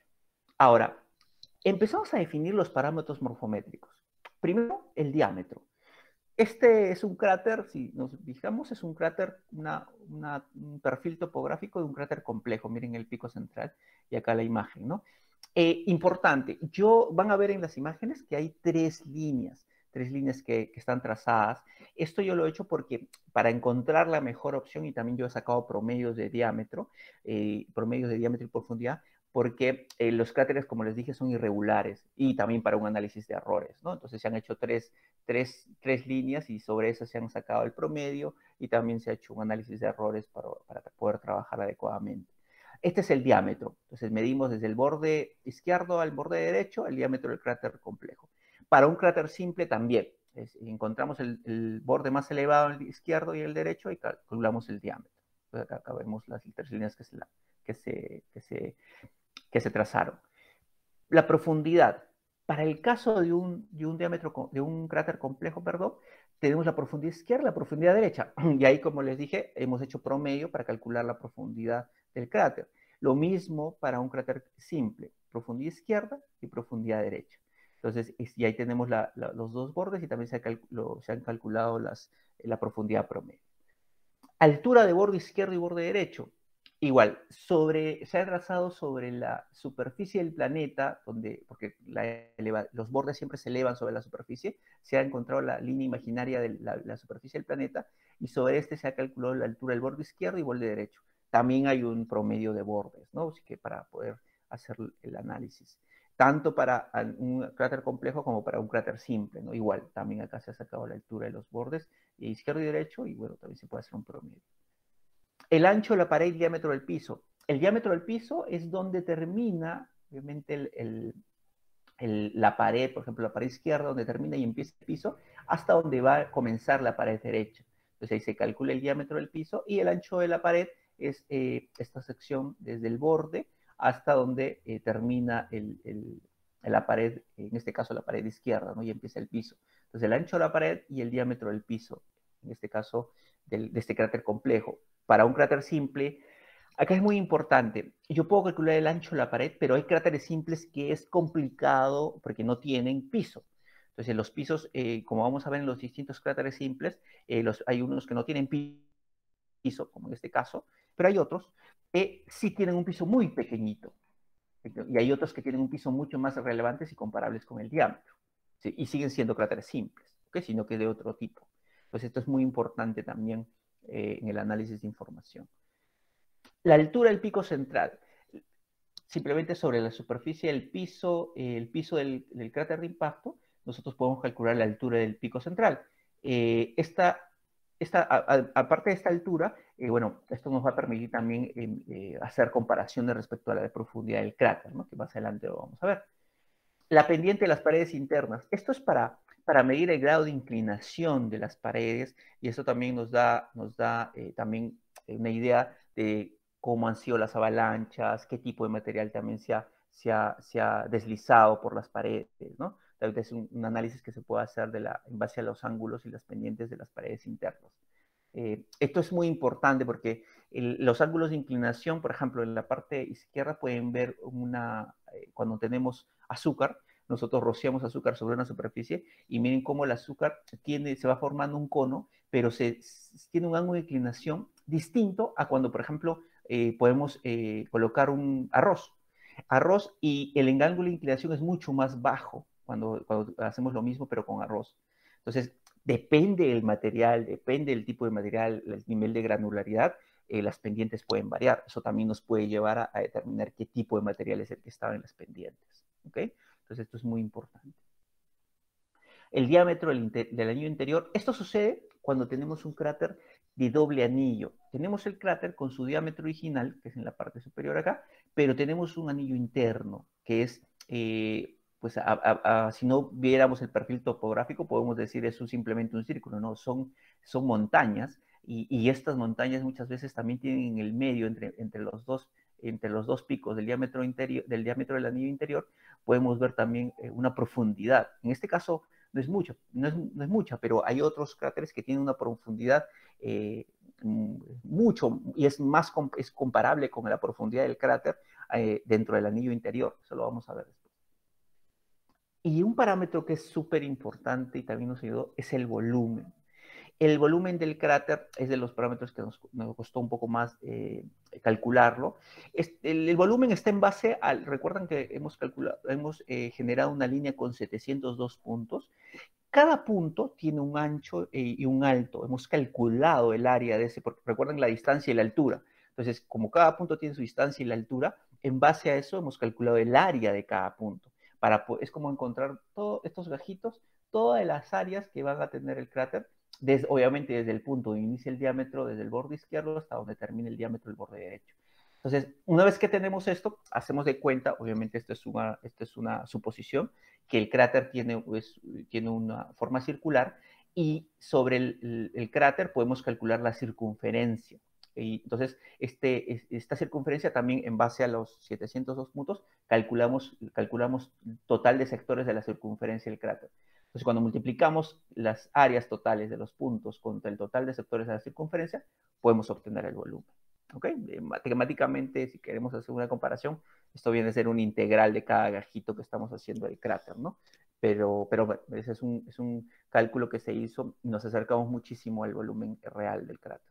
Ahora, empezamos a definir los parámetros morfométricos. Primero, el diámetro. Este es un cráter, si nos fijamos, es un cráter, una, una, un perfil topográfico de un cráter complejo. Miren el pico central y acá la imagen, ¿no? Eh, importante, yo, van a ver en las imágenes que hay tres líneas, tres líneas que, que están trazadas. Esto yo lo he hecho porque para encontrar la mejor opción, y también yo he sacado promedios de diámetro, eh, promedios de diámetro y profundidad, porque eh, los cráteres, como les dije, son irregulares, y también para un análisis de errores, ¿no? Entonces se han hecho tres, tres, tres líneas y sobre eso se han sacado el promedio, y también se ha hecho un análisis de errores para, para poder trabajar adecuadamente. Este es el diámetro. Entonces medimos desde el borde izquierdo al borde derecho el diámetro del cráter complejo. Para un cráter simple también. Es, encontramos el, el borde más elevado, el izquierdo y el derecho, y calculamos el diámetro. Entonces acá vemos las tres líneas que se, que se, que se, que se trazaron. La profundidad. Para el caso de un, de un diámetro, de un cráter complejo, perdón, tenemos la profundidad izquierda y la profundidad derecha. Y ahí, como les dije, hemos hecho promedio para calcular la profundidad del cráter. Lo mismo para un cráter simple, profundidad izquierda y profundidad derecha. Entonces, y ahí tenemos la, la, los dos bordes, y también se, ha calculado, se han calculado las, la profundidad promedio. Altura de borde izquierdo y borde derecho. Igual, sobre, se ha trazado sobre la superficie del planeta, donde, porque la eleva, los bordes siempre se elevan sobre la superficie, se ha encontrado la línea imaginaria de la, la superficie del planeta, y sobre este se ha calculado la altura del borde izquierdo y borde derecho. También hay un promedio de bordes, ¿no? Así que para poder hacer el análisis, tanto para un cráter complejo como para un cráter simple, ¿no? Igual, también acá se ha sacado la altura de los bordes izquierdo y derecho, y bueno, también se puede hacer un promedio. El ancho de la pared y el diámetro del piso. El diámetro del piso es donde termina, obviamente, el, el, el, la pared, por ejemplo, la pared izquierda, donde termina y empieza el piso, hasta donde va a comenzar la pared derecha. Entonces ahí se calcula el diámetro del piso, y el ancho de la pared es eh, esta sección desde el borde hasta donde eh, termina el, el, la pared, en este caso la pared izquierda, ¿no? Y empieza el piso. Entonces el ancho de la pared y el diámetro del piso, en este caso del, de este cráter complejo. Para un cráter simple, acá es muy importante, yo puedo calcular el ancho de la pared, pero hay cráteres simples que es complicado porque no tienen piso. Entonces los pisos, eh, como vamos a ver en los distintos cráteres simples, eh, los, hay unos que no tienen piso, como en este caso, pero hay otros que sí tienen un piso muy pequeñito. Y hay otros que tienen un piso mucho más relevantes y comparables con el diámetro. ¿Sí? Y siguen siendo cráteres simples, ¿okay? Sino que de otro tipo. Pues esto es muy importante también eh, en el análisis de información. La altura del pico central. Simplemente sobre la superficie del piso, eh, el piso del, del, cráter de impacto, nosotros podemos calcular la altura del pico central. Eh, esta, esta, a, a, aparte de esta altura, eh, bueno, esto nos va a permitir también eh, eh, hacer comparaciones respecto a la de profundidad del cráter, ¿no? Que más adelante lo vamos a ver. La pendiente de las paredes internas. Esto es para, para medir el grado de inclinación de las paredes, y eso también nos da, nos da eh, también una idea de cómo han sido las avalanchas, qué tipo de material también se ha, se ha, se ha deslizado por las paredes, ¿no? Tal vez es un, un análisis que se puede hacer de la, en base a los ángulos y las pendientes de las paredes internas. Eh, esto es muy importante porque el, los ángulos de inclinación, por ejemplo, en la parte izquierda pueden ver una, eh, cuando tenemos azúcar, nosotros rociamos azúcar sobre una superficie, y miren cómo el azúcar tiene, se va formando un cono, pero se, tiene un ángulo de inclinación distinto a cuando, por ejemplo, eh, podemos eh, colocar un arroz. Arroz, y el ángulo de inclinación es mucho más bajo cuando, cuando hacemos lo mismo, pero con arroz. Entonces, depende del material, depende del tipo de material, el nivel de granularidad, eh, las pendientes pueden variar. Eso también nos puede llevar a, a determinar qué tipo de material es el que estaba en las pendientes. ¿Ok? Entonces, esto es muy importante. El diámetro del, del anillo interior, esto sucede cuando tenemos un cráter de doble anillo. Tenemos el cráter con su diámetro original, que es en la parte superior acá, pero tenemos un anillo interno, que es, eh, pues, a, a, a, si no viéramos el perfil topográfico, podemos decir es un, simplemente un círculo, no, son, son montañas, y, y estas montañas muchas veces también tienen en el medio, entre, entre, los, dos, entre los dos picos del diámetro, interior, del diámetro del anillo interior, podemos ver también eh, una profundidad. En este caso, no es mucho, no es, no es mucha, pero hay otros cráteres que tienen una profundidad eh, mucho, y es más es comparable con la profundidad del cráter eh, dentro del anillo interior. Eso lo vamos a ver después. Y un parámetro que es súper importante y también nos ayudó es el volumen. El volumen del cráter es de los parámetros que nos, nos costó un poco más eh, calcularlo. Este, el, el, volumen está en base al, recuerdan que hemos, calculado, hemos eh, generado una línea con setecientos dos puntos. Cada punto tiene un ancho eh, y un alto. Hemos calculado el área de ese, porque recuerden la distancia y la altura. Entonces, como cada punto tiene su distancia y la altura, en base a eso hemos calculado el área de cada punto. Para, es como encontrar todos estos gajitos, todas las áreas que van a tener el cráter, desde, obviamente desde el punto donde inicia el diámetro, desde el borde izquierdo hasta donde termina el diámetro del borde derecho. Entonces, una vez que tenemos esto, hacemos de cuenta, obviamente esto es una, esto es una suposición, que el cráter tiene, pues, tiene una forma circular y sobre el, el, el cráter podemos calcular la circunferencia. Y entonces, este, esta circunferencia también en base a los setecientos dos puntos, calculamos, calculamos total de sectores de la circunferencia del cráter. Entonces, cuando multiplicamos las áreas totales de los puntos contra el total de sectores de la circunferencia, podemos obtener el volumen. ¿Ok? Matemáticamente, si queremos hacer una comparación, esto viene a ser un integral de cada gajito que estamos haciendo del cráter, ¿no? Pero, pero bueno, ese es un, es un cálculo que se hizo y nos acercamos muchísimo al volumen real del cráter.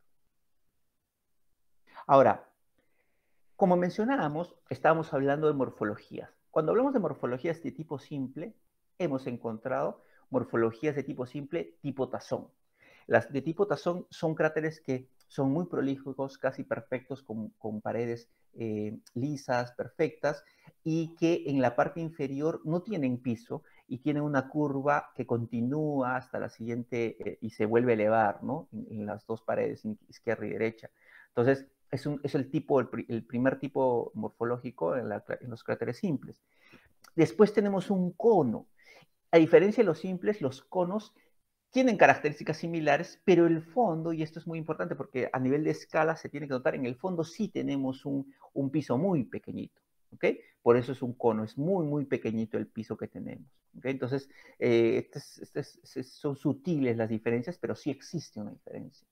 Ahora, como mencionábamos, estábamos hablando de morfologías. Cuando hablamos de morfologías de tipo simple, hemos encontrado morfologías de tipo simple tipo tazón. Las de tipo tazón son cráteres que son muy prolíficos, casi perfectos, con, con paredes eh, lisas, perfectas, y que en la parte inferior no tienen piso y tienen una curva que continúa hasta la siguiente eh, y se vuelve a elevar, ¿no? En, en las dos paredes, izquierda y derecha. Entonces, es, un, es el, tipo, el, el, primer tipo morfológico en, la, en los cráteres simples. Después tenemos un cono. A diferencia de los simples, los conos tienen características similares, pero el fondo, y esto es muy importante porque a nivel de escala se tiene que notar, en el fondo sí tenemos un, un piso muy pequeñito, ¿ok? Por eso es un cono, es muy, muy pequeñito el piso que tenemos, ¿ok? Entonces, eh, este es, este es, son sutiles las diferencias, pero sí existe una diferencia.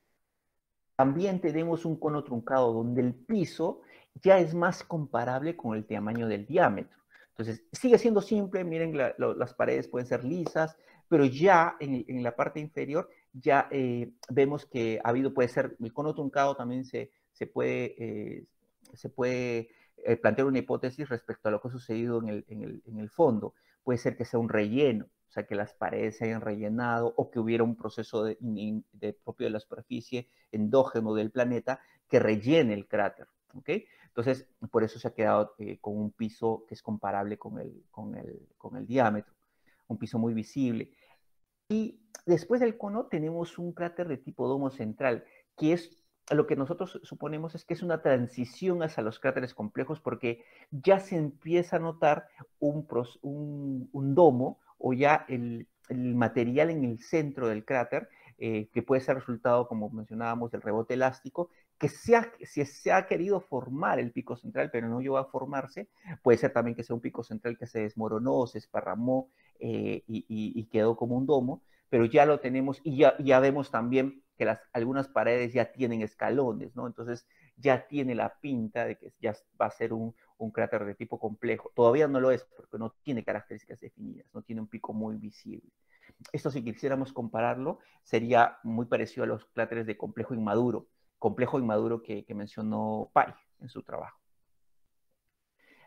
También tenemos un cono truncado donde el piso ya es más comparable con el tamaño del diámetro. Entonces, sigue siendo simple, miren, la, lo, las paredes pueden ser lisas, pero ya en, en la parte inferior ya eh, vemos que ha habido, puede ser, el cono truncado también se, se puede, eh, se puede eh, plantear una hipótesis respecto a lo que ha sucedido en el, en, el, en el fondo. Puede ser que sea un relleno, o sea, que las paredes se hayan rellenado o que hubiera un proceso de, de propio de la superficie endógeno del planeta que rellene el cráter, ¿ok? Entonces, por eso se ha quedado eh, con un piso que es comparable con el, con, el, con el diámetro, un piso muy visible. Y después del cono tenemos un cráter de tipo domo central, que es lo que nosotros suponemos es que es una transición hacia los cráteres complejos porque ya se empieza a notar un, un, un domo o ya el, el, material en el centro del cráter, eh, que puede ser resultado, como mencionábamos, del rebote elástico, que se ha, si se ha querido formar el pico central, pero no llegó a formarse, puede ser también que sea un pico central que se desmoronó, se esparramó eh, y, y, y quedó como un domo, pero ya lo tenemos y ya, ya vemos también que las, algunas paredes ya tienen escalones, ¿no? Entonces ya tiene la pinta de que ya va a ser un, un cráter de tipo complejo. Todavía no lo es porque no tiene características definidas, no tiene un pico muy visible. Esto, si quisiéramos compararlo, sería muy parecido a los cráteres de complejo inmaduro, complejo inmaduro que, que mencionó Pai en su trabajo.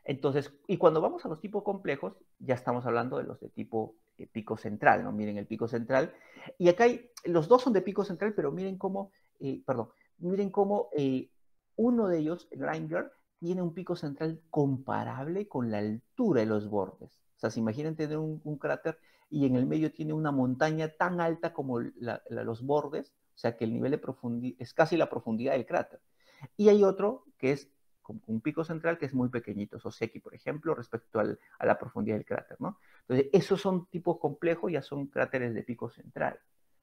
Entonces, y cuando vamos a los tipos complejos, ya estamos hablando de los de tipo eh, pico central, ¿no? Miren el pico central. Y acá hay, los dos son de pico central, pero miren cómo, eh, perdón, miren cómo eh, uno de ellos, Grinder, tiene un pico central comparable con la altura de los bordes. O sea, se imaginan tener un, un cráter y en el medio tiene una montaña tan alta como la, la, los bordes, o sea que el nivel de profundidad es casi la profundidad del cráter. Y hay otro que es con un pico central que es muy pequeñito, Soseki, por ejemplo, respecto al, a la profundidad del cráter, ¿no? Entonces, esos son tipos complejos, ya son cráteres de pico central.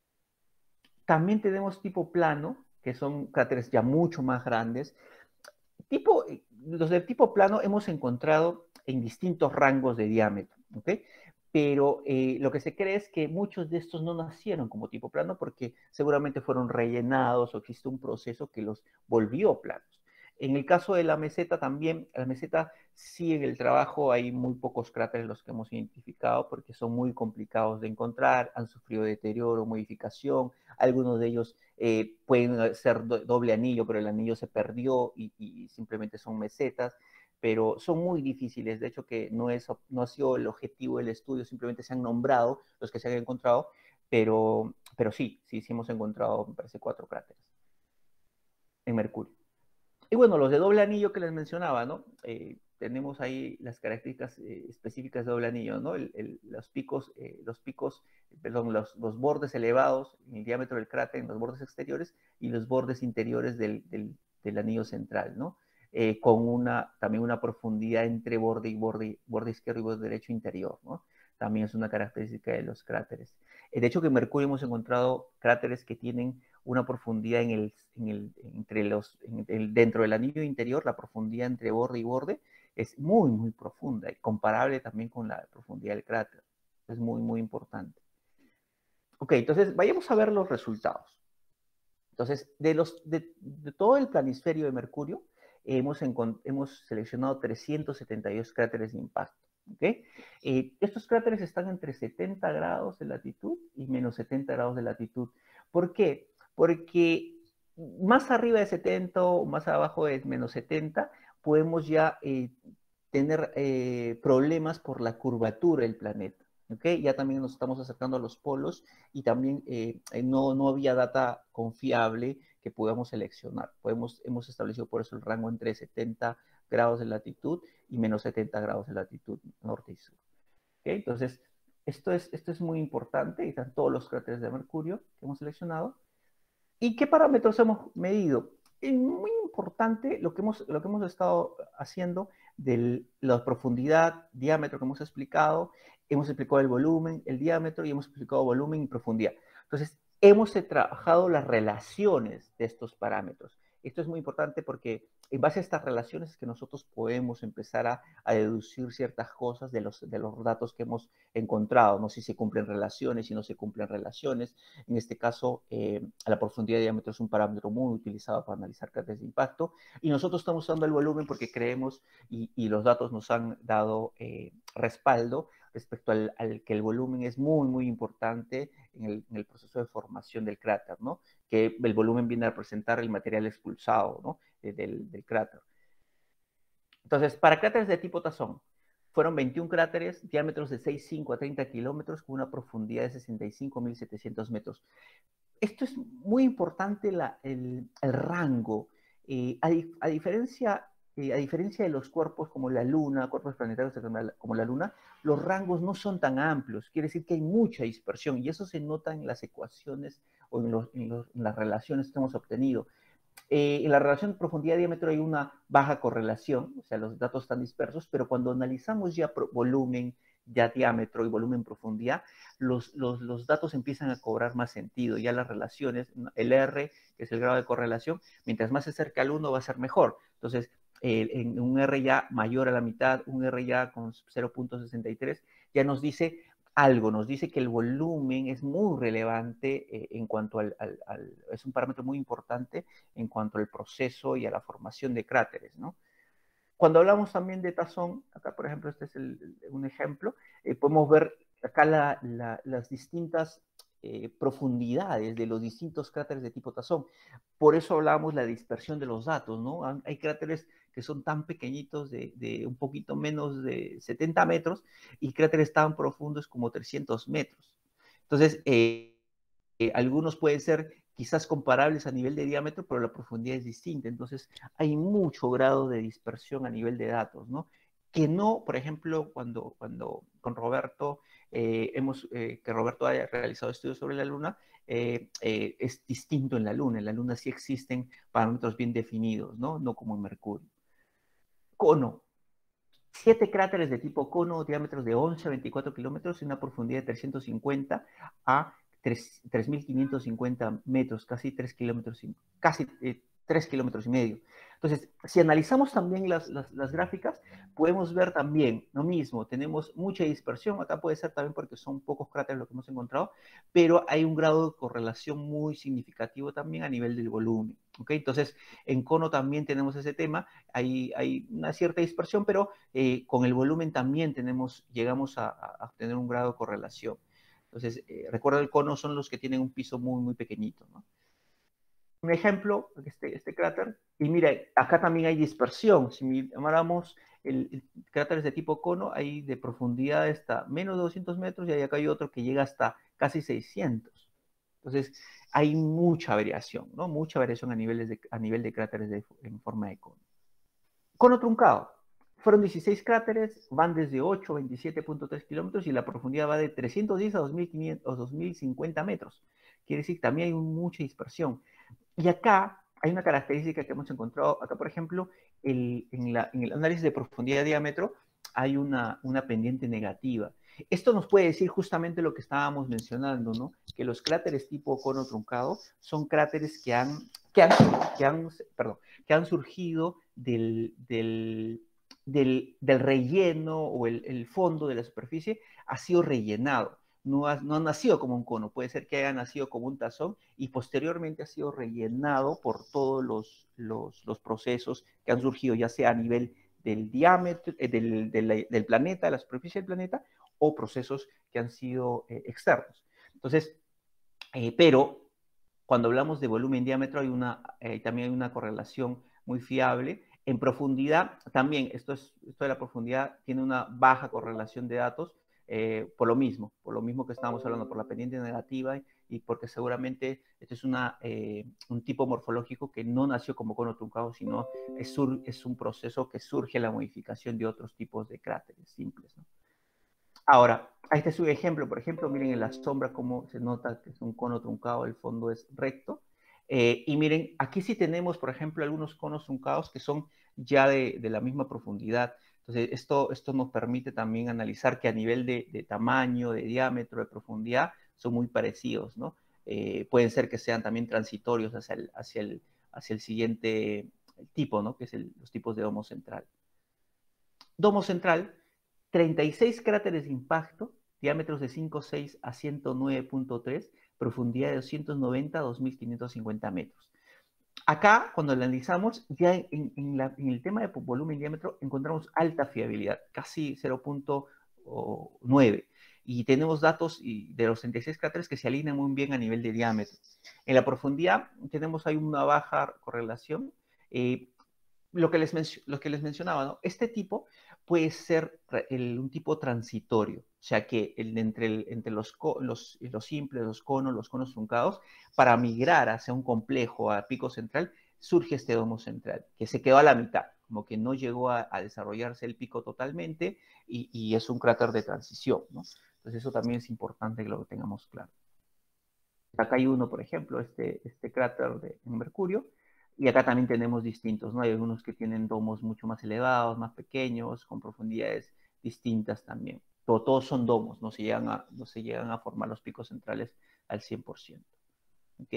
También tenemos tipo plano, que son cráteres ya mucho más grandes. Tipo, los de tipo plano hemos encontrado en distintos rangos de diámetro, ¿ok? Pero eh, lo que se cree es que muchos de estos no nacieron como tipo plano porque seguramente fueron rellenados o existe un proceso que los volvió planos. En el caso de la meseta también, la meseta sí en el trabajo hay muy pocos cráteres los que hemos identificado porque son muy complicados de encontrar, han sufrido deterioro, modificación, algunos de ellos eh, pueden ser do doble anillo, pero el anillo se perdió y, y simplemente son mesetas, pero son muy difíciles, de hecho que no, es, no ha sido el objetivo del estudio, simplemente se han nombrado los que se han encontrado, pero, pero sí, sí, sí hemos encontrado, me parece, cuatro cráteres en Mercurio. Y bueno, los de doble anillo que les mencionaba, ¿no? Eh, tenemos ahí las características eh, específicas de doble anillo, ¿no? El, el, los picos, eh, los picos, perdón, los, los, bordes elevados en el diámetro del cráter, en los bordes exteriores y los bordes interiores del, del, del anillo central, ¿no? Eh, con una, también una profundidad entre borde y borde, borde izquierdo y borde derecho interior, ¿no? También es una característica de los cráteres. De hecho, que en Mercurio hemos encontrado cráteres que tienen una profundidad en el, en el, entre los, en el, dentro del anillo interior, la profundidad entre borde y borde es muy, muy profunda y comparable también con la profundidad del cráter. Es muy, muy importante. Ok, entonces vayamos a ver los resultados. Entonces, de, los, de, de todo el planisferio de Mercurio, hemos, hemos seleccionado trescientos setenta y dos cráteres de impacto. ¿Okay? Eh, estos cráteres están entre setenta grados de latitud y menos setenta grados de latitud. ¿Por qué? Porque más arriba de setenta o más abajo de menos setenta podemos ya eh, tener eh, problemas por la curvatura del planeta. ¿Okay? Ya también nos estamos acercando a los polos y también eh, no, no había data confiable que podamos seleccionar. Podemos, hemos establecido por eso el rango entre setenta grados de latitud y menos setenta grados de latitud norte y sur. ¿Okay? Entonces, esto es, esto es muy importante, y están todos los cráteres de Mercurio que hemos seleccionado. ¿Y qué parámetros hemos medido? Es muy importante lo que hemos, lo que hemos estado haciendo de la profundidad, diámetro que hemos explicado, hemos explicado el volumen, el diámetro y hemos explicado volumen y profundidad. Entonces, hemos trabajado las relaciones de estos parámetros. Esto es muy importante porque en base a estas relaciones es que nosotros podemos empezar a, a deducir ciertas cosas de los, de los datos que hemos encontrado, no sé si se cumplen relaciones, si no se cumplen relaciones. En este caso, eh, la profundidad de diámetro es un parámetro muy utilizado para analizar cráteres de impacto y nosotros estamos usando el volumen porque creemos y, y los datos nos han dado eh, respaldo respecto al, al, que el volumen es muy, muy importante en el, en el proceso de formación del cráter, ¿no? Que el volumen viene a representar el material expulsado, ¿no? del, del cráter. Entonces, para cráteres de tipo tazón, fueron veintiún cráteres, diámetros de seis punto cinco a treinta kilómetros, con una profundidad de sesenta y cinco mil setecientos metros. Esto es muy importante, la, el, el rango. Eh, a, a, diferencia, eh, a diferencia de los cuerpos como la Luna, cuerpos planetarios como la Luna, los rangos no son tan amplios. Quiere decir que hay mucha dispersión y eso se nota en las ecuaciones o en, los, en, los, en las relaciones que hemos obtenido. Eh, en la relación profundidad-diámetro hay una baja correlación, o sea, los datos están dispersos, pero cuando analizamos ya volumen, ya diámetro y volumen-profundidad, los, los, los datos empiezan a cobrar más sentido, ya las relaciones, el R, que es el grado de correlación, mientras más se acerca al uno va a ser mejor. Entonces, eh, en un R ya mayor a la mitad, un R ya con cero punto sesenta y tres, ya nos dice algo, nos dice que el volumen es muy relevante eh, en cuanto al, al, al, es un parámetro muy importante en cuanto al proceso y a la formación de cráteres, ¿no? Cuando hablamos también de tazón, acá por ejemplo este es el, un ejemplo, eh, podemos ver acá la, la, las distintas eh, profundidades de los distintos cráteres de tipo tazón. Por eso hablábamos de la dispersión de los datos, ¿no? Hay cráteres que son tan pequeñitos de, de un poquito menos de setenta metros y cráteres tan profundos como trescientos metros. Entonces, eh, eh, algunos pueden ser quizás comparables a nivel de diámetro, pero la profundidad es distinta. Entonces, hay mucho grado de dispersión a nivel de datos, ¿no? Que no, por ejemplo, cuando, cuando con Roberto, eh, hemos, eh, que Roberto haya realizado estudios sobre la Luna, eh, eh, es distinto en la Luna. En la Luna sí existen parámetros bien definidos, ¿no? No como en Mercurio. Cono. Siete cráteres de tipo cono, diámetros de once a veinticuatro kilómetros y una profundidad de trescientos cincuenta a tres mil quinientos cincuenta metros, casi tres kilómetros, casi eh, tres kilómetros y medio. Entonces, si analizamos también las, las, las gráficas, podemos ver también lo mismo, tenemos mucha dispersión, acá puede ser también porque son pocos cráteres lo que hemos encontrado, pero hay un grado de correlación muy significativo también a nivel del volumen, ¿ok? Entonces, en cono también tenemos ese tema, hay, hay una cierta dispersión, pero eh, con el volumen también tenemos, llegamos a, a tener un grado de correlación. Entonces, eh, recuerda, el cono son los que tienen un piso muy, muy pequeñito, ¿no? Un ejemplo, este, este cráter, y mira, acá también hay dispersión. Si miramos el, el cráteres de tipo cono, hay de profundidad hasta menos de doscientos metros y acá hay otro que llega hasta casi seiscientos. Entonces, hay mucha variación, ¿no? Mucha variación a, niveles de, a nivel de cráteres de, en forma de cono. Cono truncado. Fueron dieciséis cráteres, van desde ocho a veintisiete punto tres kilómetros y la profundidad va de trescientos diez a dos mil quinientos o dos mil cincuenta metros. Quiere decir que también hay mucha dispersión. Y acá hay una característica que hemos encontrado. Acá, por ejemplo, el, en, la, en el análisis de profundidad de diámetro hay una, una pendiente negativa. Esto nos puede decir justamente lo que estábamos mencionando, ¿no? Que los cráteres tipo cono truncado son cráteres que han, que han, que han, perdón, que han surgido del, del, del, del relleno o el, el, fondo de la superficie ha sido rellenado. No ha, no ha nacido como un cono, puede ser que haya nacido como un tazón y posteriormente ha sido rellenado por todos los, los, los procesos que han surgido, ya sea a nivel del diámetro, eh, del, del, del planeta, de la superficie del planeta, o procesos que han sido eh, externos. Entonces, eh, pero cuando hablamos de volumen y diámetro hay una, eh, también hay una correlación muy fiable. En profundidad, también, esto, es, esto de la profundidad tiene una baja correlación de datos, eh, por lo mismo, por lo mismo que estábamos hablando, por la pendiente negativa y porque seguramente este es una, eh, un tipo morfológico que no nació como cono truncado, sino es, sur, es un proceso que surge la modificación de otros tipos de cráteres simples, ¿no? Ahora, este es un ejemplo, por ejemplo, miren en la sombra cómo se nota que es un cono truncado, el fondo es recto. Eh, y miren, aquí sí tenemos, por ejemplo, algunos conos truncados que son ya de, de la misma profundidad. Entonces, esto, esto nos permite también analizar que a nivel de, de tamaño, de diámetro, de profundidad, son muy parecidos, ¿no? Eh, pueden ser que sean también transitorios hacia el, hacia el, hacia el siguiente tipo, ¿no? Que es el, los tipos de domo central. Domo central, treinta y seis cráteres de impacto, diámetros de cinco punto seis a ciento nueve punto tres, profundidad de doscientos noventa a dos mil quinientos cincuenta metros. Acá, cuando lo analizamos, ya en, en, la, en el tema de volumen y diámetro, encontramos alta fiabilidad, casi cero punto nueve. Y tenemos datos de los treinta y seis cráteres que se alinean muy bien a nivel de diámetro. En la profundidad tenemos ahí una baja correlación. Eh, lo que les, lo que les mencionaba, ¿no? Este tipo puede ser el, un tipo transitorio, o sea que el, entre, el, entre los, los, los simples, los conos, los conos truncados, para migrar hacia un complejo, a pico central, surge este domo central, que se quedó a la mitad, como que no llegó a, a desarrollarse el pico totalmente y, y es un cráter de transición, ¿no? Entonces eso también es importante que lo tengamos claro. Acá hay uno, por ejemplo, este, este cráter de, en Mercurio, y acá también tenemos distintos, ¿no? Hay algunos que tienen domos mucho más elevados, más pequeños, con profundidades distintas también. Pero todos son domos, no se llegan a, no se llegan a formar los picos centrales al cien por ciento. ¿Ok?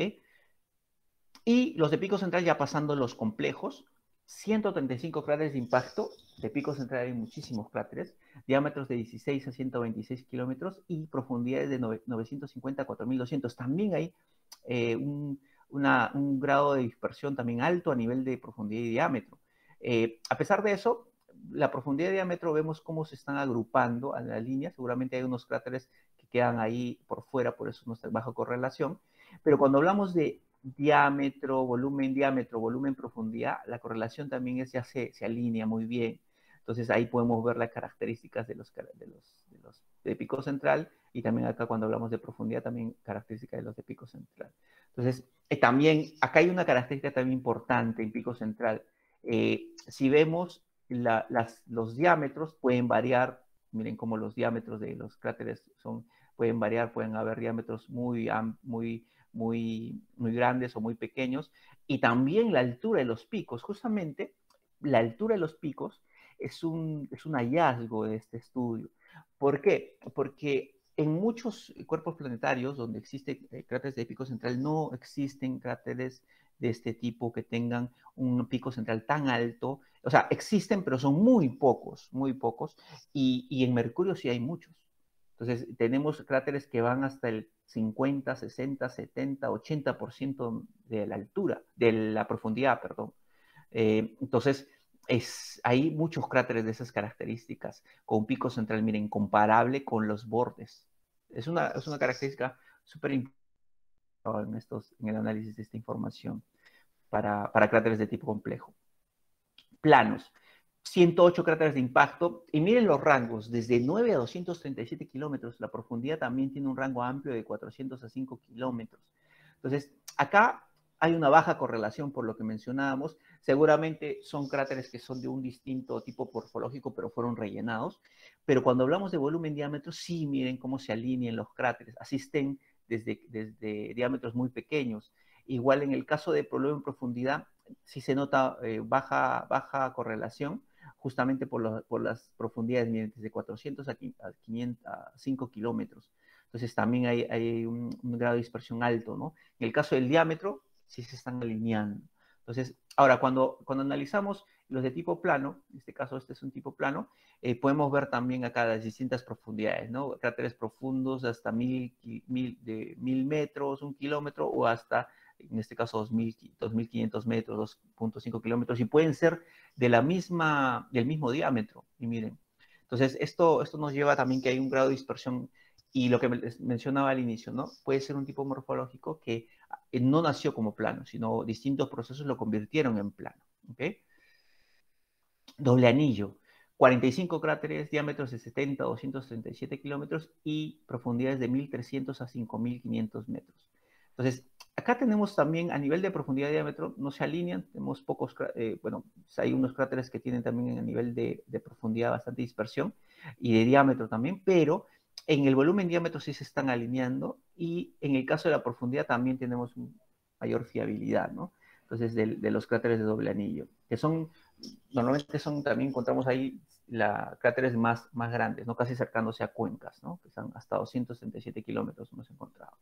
Y los de pico central ya pasando los complejos, ciento treinta y cinco cráteres de impacto, de pico central hay muchísimos cráteres, diámetros de dieciséis a ciento veintiséis kilómetros y profundidades de novecientos cincuenta a cuatro mil doscientos. También hay eh, un, una, un grado de dispersión también alto a nivel de profundidad y diámetro. Eh, a pesar de eso, la profundidad y diámetro vemos cómo se están agrupando a la línea. Seguramente hay unos cráteres que quedan ahí por fuera, por eso no está bajo correlación. Pero cuando hablamos de diámetro, volumen, diámetro, volumen, profundidad, la correlación también es, ya se, se alinea muy bien. Entonces ahí podemos ver las características de los, de los, de los de pico central, y también acá cuando hablamos de profundidad también características de los de pico central. Entonces eh, también acá hay una característica también importante en pico central. Eh, si vemos la, las, los diámetros pueden variar, miren cómo los diámetros de los cráteres son, pueden variar, pueden haber diámetros muy, muy, muy, muy grandes o muy pequeños, y también la altura de los picos. Justamente la altura de los picos es un, es un hallazgo de este estudio. ¿Por qué? Porque en muchos cuerpos planetarios donde existen eh, cráteres de pico central no existen cráteres de este tipo que tengan un pico central tan alto. O sea, existen, pero son muy pocos, muy pocos, y, y en Mercurio sí hay muchos. Entonces, tenemos cráteres que van hasta el cincuenta, sesenta, setenta, ochenta por ciento de la altura, de la profundidad, perdón. Eh, entonces, es, hay muchos cráteres de esas características, con un pico central, miren, comparable con los bordes. Es una, es una característica súper importante en, estos, en el análisis de esta información para, para cráteres de tipo complejo. Planos. ciento ocho cráteres de impacto, y miren los rangos, desde nueve a doscientos treinta y siete kilómetros, la profundidad también tiene un rango amplio de cuatrocientos a cinco kilómetros. Entonces, acá hay una baja correlación por lo que mencionábamos, seguramente son cráteres que son de un distinto tipo morfológico, pero fueron rellenados, pero cuando hablamos de volumen diámetro, sí, miren cómo se alinean los cráteres, asisten desde, desde diámetros muy pequeños. Igual en el caso de volumen en profundidad, sí se nota eh, baja, baja correlación, justamente por, lo, por las profundidades, miren, desde cuatrocientos a, quinientos, a cinco kilómetros. Entonces también hay, hay un, un grado de dispersión alto, ¿no? En el caso del diámetro, sí se están alineando. Entonces, ahora, cuando, cuando analizamos los de tipo plano, en este caso este es un tipo plano, eh, podemos ver también acá las distintas profundidades, ¿no? Cráteres profundos hasta mil, mil, de mil metros, un kilómetro, o hasta, en este caso, dos mil quinientos metros, dos punto cinco kilómetros, y pueden ser de la misma, del mismo diámetro. Y miren, entonces esto, esto nos lleva también que hay un grado de dispersión, y lo que mencionaba al inicio, ¿no? Puede ser un tipo morfológico que no nació como plano, sino distintos procesos lo convirtieron en plano, ¿ok? Doble anillo, cuarenta y cinco cráteres, diámetros de setenta a doscientos treinta y siete kilómetros y profundidades de mil trescientos a cinco mil quinientos metros. Entonces, acá tenemos también a nivel de profundidad y diámetro, no se alinean, tenemos pocos, eh, bueno, hay unos cráteres que tienen también a nivel de, de profundidad bastante dispersión y de diámetro también, pero en el volumen diámetro sí se están alineando, y en el caso de la profundidad también tenemos mayor fiabilidad, ¿no? Entonces, de, de los cráteres de doble anillo, que son, normalmente son, también encontramos ahí la, cráteres más, más grandes, ¿no? Casi acercándose a cuencas, ¿no? Que están hasta doscientos treinta y siete kilómetros hemos encontrado.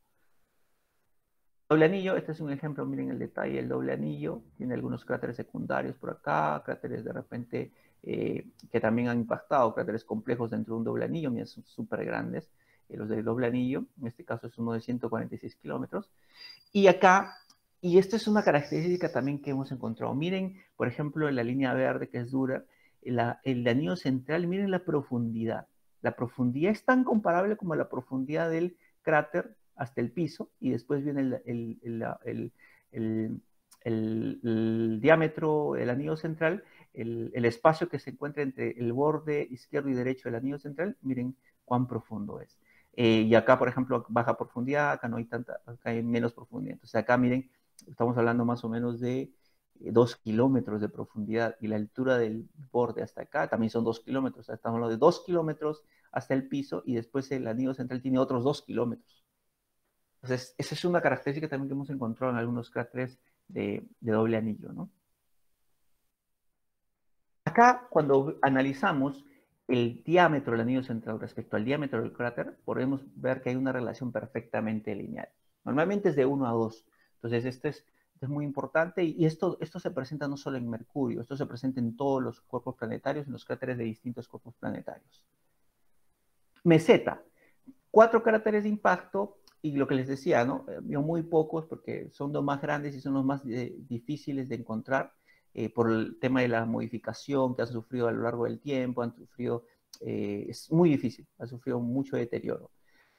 Doble anillo, este es un ejemplo, miren el detalle del doble anillo, tiene algunos cráteres secundarios por acá, cráteres de repente eh, que también han impactado, cráteres complejos dentro de un doble anillo, miren, son súper grandes, eh, los del doble anillo, en este caso es uno de ciento cuarenta y seis kilómetros, y acá, y esta es una característica también que hemos encontrado, miren, por ejemplo, en la línea verde que es dura, la, el anillo central, miren la profundidad, la profundidad es tan comparable como la profundidad del cráter hasta el piso, y después viene el, el, el, el, el diámetro del anillo central, el espacio que se encuentra entre el borde izquierdo y derecho del anillo central, miren cuán profundo es. Eh, y acá, por ejemplo, baja profundidad, acá no hay tanta, acá hay menos profundidad. Entonces acá, miren, estamos hablando más o menos de dos kilómetros de profundidad, y la altura del borde hasta acá también son dos kilómetros. Estamos hablando de dos kilómetros hasta el piso, y después el anillo central tiene otros dos kilómetros. Entonces, esa es una característica también que hemos encontrado en algunos cráteres de, de doble anillo, ¿no? Acá, cuando analizamos el diámetro del anillo central respecto al diámetro del cráter, podemos ver que hay una relación perfectamente lineal. Normalmente es de uno a dos. Entonces, esto es, esto es muy importante, y esto, esto se presenta no solo en Mercurio, esto se presenta en todos los cuerpos planetarios, en los cráteres de distintos cuerpos planetarios. Meseta. Cuatro cráteres de impacto, y lo que les decía, ¿no? Vio muy pocos porque son los más grandes y son los más eh, difíciles de encontrar eh, por el tema de la modificación que han sufrido a lo largo del tiempo, han sufrido, eh, es muy difícil, han sufrido mucho deterioro.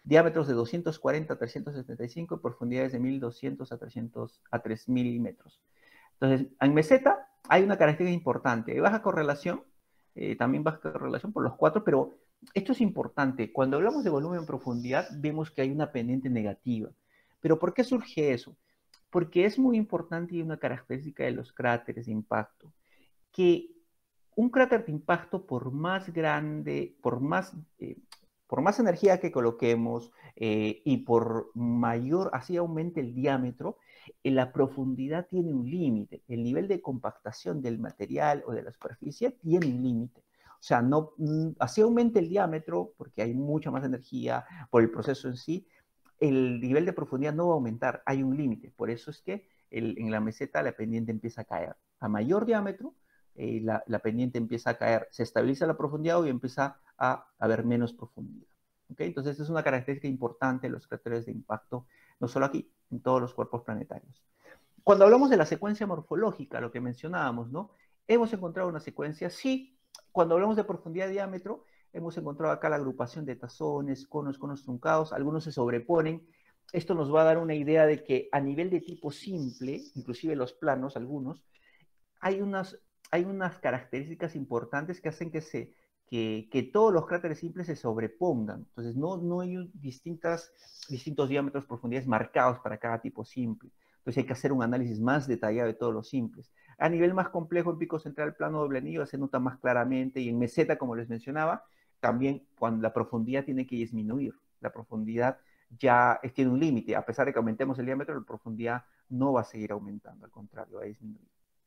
diámetros de doscientos cuarenta a trescientos setenta y cinco y profundidades de mil doscientos a trescientos a tres mil metros. Entonces, en meseta hay una característica importante, baja correlación, eh, también baja correlación por los cuatro, pero esto es importante. Cuando hablamos de volumen en profundidad, vemos que hay una pendiente negativa. ¿Pero por qué surge eso? Porque es muy importante y una característica de los cráteres de impacto, que un cráter de impacto, por más grande, por más, eh, por más energía que coloquemos eh, y por mayor, así aumente el diámetro, eh, la profundidad tiene un límite. El nivel de compactación del material o de la superficie tiene un límite. O sea, no, así aumente el diámetro, porque hay mucha más energía por el proceso en sí, el nivel de profundidad no va a aumentar, hay un límite. Por eso es que el, en la meseta la pendiente empieza a caer. A mayor diámetro, eh, la, la, pendiente empieza a caer, se estabiliza la profundidad y empieza a haber menos profundidad. ¿Okay? Entonces, es una característica importante de los cráteres de impacto, no solo aquí, en todos los cuerpos planetarios. Cuando hablamos de la secuencia morfológica, lo que mencionábamos, ¿no? Hemos encontrado una secuencia, sí, cuando hablamos de profundidad de diámetro, hemos encontrado acá la agrupación de tazones, conos, conos truncados, algunos se sobreponen. Esto nos va a dar una idea de que a nivel de tipo simple, inclusive los planos, algunos, hay unas, hay unas características importantes que hacen que, se, que, que todos los cráteres simples se sobrepongan. Entonces, no, no hay distintas, distintos diámetros, profundidades marcados para cada tipo simple. Entonces hay que hacer un análisis más detallado de todos los simples. A nivel más complejo, en pico central, plano doble anillo, se nota más claramente, y en meseta, como les mencionaba, también cuando la profundidad tiene que disminuir. La profundidad ya tiene un límite. A pesar de que aumentemos el diámetro, la profundidad no va a seguir aumentando, al contrario, va a disminuir.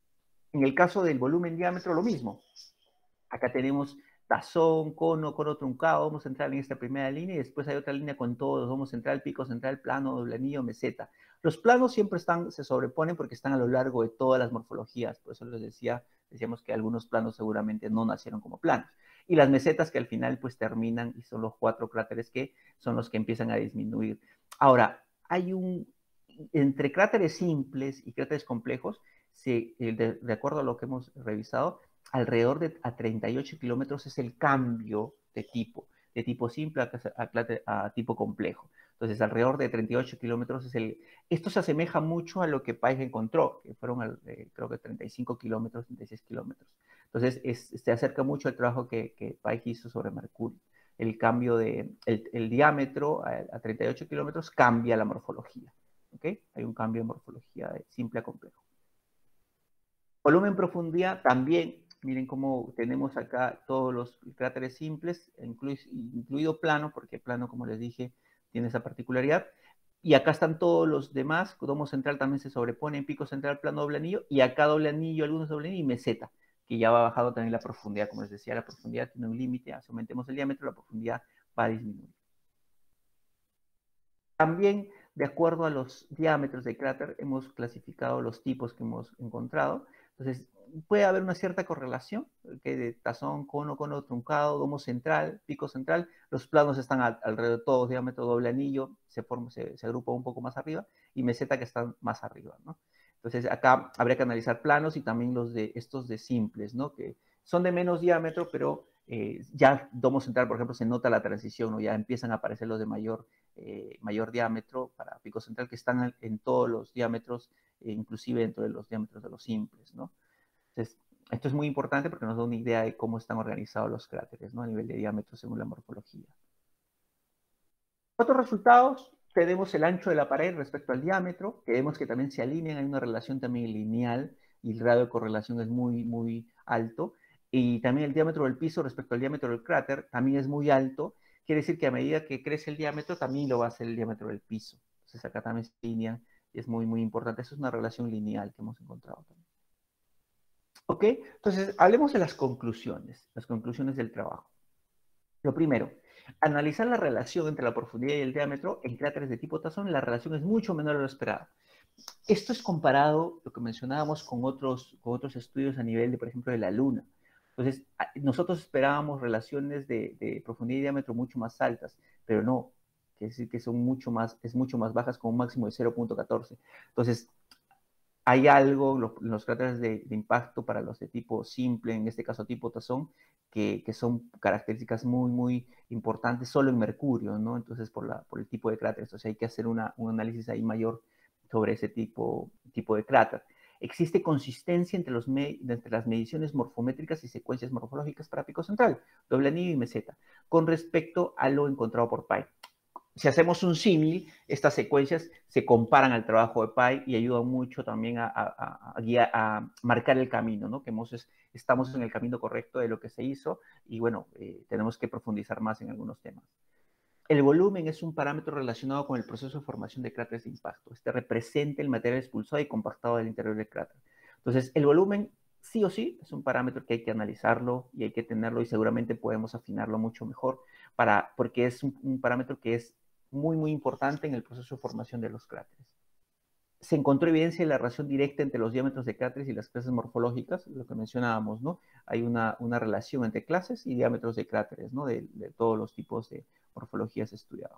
En el caso del volumen diámetro, lo mismo. Acá tenemos tazón, cono, cono truncado, vamos a entrar en esta primera línea y después hay otra línea con todos, vamos a entrar pico central, plano, doble anillo, meseta. Los planos siempre están, se sobreponen porque están a lo largo de todas las morfologías, por eso les decía, decíamos que algunos planos seguramente no nacieron como planos. Y las mesetas que al final pues terminan y son los cuatro cráteres que son los que empiezan a disminuir. Ahora, hay un, entre cráteres simples y cráteres complejos, se, de, de acuerdo a lo que hemos revisado, alrededor de a treinta y ocho kilómetros es el cambio de tipo, de tipo simple a, a, a tipo complejo. Entonces, alrededor de treinta y ocho kilómetros es el... Esto se asemeja mucho a lo que Pike encontró, que fueron, eh, creo que treinta y cinco kilómetros, treinta y seis kilómetros. Entonces, es, se acerca mucho al trabajo que, que Pike hizo sobre Mercurio. El cambio de... El, el diámetro a, a treinta y ocho kilómetros cambia la morfología. ¿Ok? Hay un cambio de morfología de simple a complejo. Volumen, profundidad, también, miren cómo tenemos acá todos los cráteres simples, incluido, incluido plano, porque plano, como les dije, tiene esa particularidad. Y acá están todos los demás, domo central también se sobrepone en pico central, plano, doble anillo, y acá doble anillo, algunos doble anillo y meseta, que ya va bajado también la profundidad, como les decía, la profundidad tiene un límite, si aumentemos el diámetro, la profundidad va a disminuir. También, de acuerdo a los diámetros del cráter, hemos clasificado los tipos que hemos encontrado. Entonces, puede haber una cierta correlación, que de tazón, cono, cono truncado, domo central, pico central. Los planos están al, alrededor de todos, diámetro doble anillo, se, forma, se, se agrupa un poco más arriba, y meseta que están más arriba, ¿no? Entonces, acá habría que analizar planos y también los de estos de simples, ¿no? Que son de menos diámetro, pero eh, ya domo central, por ejemplo, se nota la transición, ¿no? Ya empiezan a aparecer los de mayor, eh, mayor diámetro para pico central, que están en, en todos los diámetros, eh, inclusive dentro de los diámetros de los simples, ¿no? Entonces, esto es muy importante porque nos da una idea de cómo están organizados los cráteres, ¿no? A nivel de diámetro según la morfología. Otros resultados, tenemos el ancho de la pared respecto al diámetro, que vemos que también se alinean, hay una relación también lineal y el radio de correlación es muy, muy alto. Y también el diámetro del piso respecto al diámetro del cráter también es muy alto. Quiere decir que a medida que crece el diámetro, también lo va a hacer el diámetro del piso. Entonces acá también se alinean y es muy, muy importante. Eso es una relación lineal que hemos encontrado también. ¿Ok? Entonces, hablemos de las conclusiones, las conclusiones del trabajo. Lo primero, analizar la relación entre la profundidad y el diámetro en cráteres de tipo tazón, la relación es mucho menor a lo esperado. Esto es comparado, lo que mencionábamos, con otros, con otros estudios a nivel de, por ejemplo, de la Luna. Entonces, nosotros esperábamos relaciones de, de profundidad y diámetro mucho más altas, pero no, quiere decir que son mucho más, es mucho más bajas con un máximo de cero punto catorce. Entonces, hay algo los, los cráteres de, de impacto para los de tipo simple, en este caso tipo tazón, que, que son características muy, muy importantes solo en Mercurio, ¿no? Entonces, por, la, por el tipo de cráteres, o sea, hay que hacer una, un análisis ahí mayor sobre ese tipo, tipo de cráter. Existe consistencia entre, los me, entre las mediciones morfométricas y secuencias morfológicas para Pico Central, doble anillo y meseta, con respecto a lo encontrado por Pye. Si hacemos un símil, estas secuencias se comparan al trabajo de Pye y ayudan mucho también a, a, a, guiar, a marcar el camino, ¿no? Que hemos, estamos en el camino correcto de lo que se hizo y bueno, eh, tenemos que profundizar más en algunos temas. El volumen es un parámetro relacionado con el proceso de formación de cráteres de impacto. Este representa el material expulsado y compactado del interior del cráter. Entonces, el volumen sí o sí es un parámetro que hay que analizarlo y hay que tenerlo y seguramente podemos afinarlo mucho mejor para, porque es un, un parámetro que es muy, muy importante en el proceso de formación de los cráteres. Se encontró evidencia de la relación directa entre los diámetros de cráteres y las clases morfológicas, lo que mencionábamos, ¿no? Hay una, una relación entre clases y diámetros de cráteres, ¿no? De, de todos los tipos de morfologías estudiados.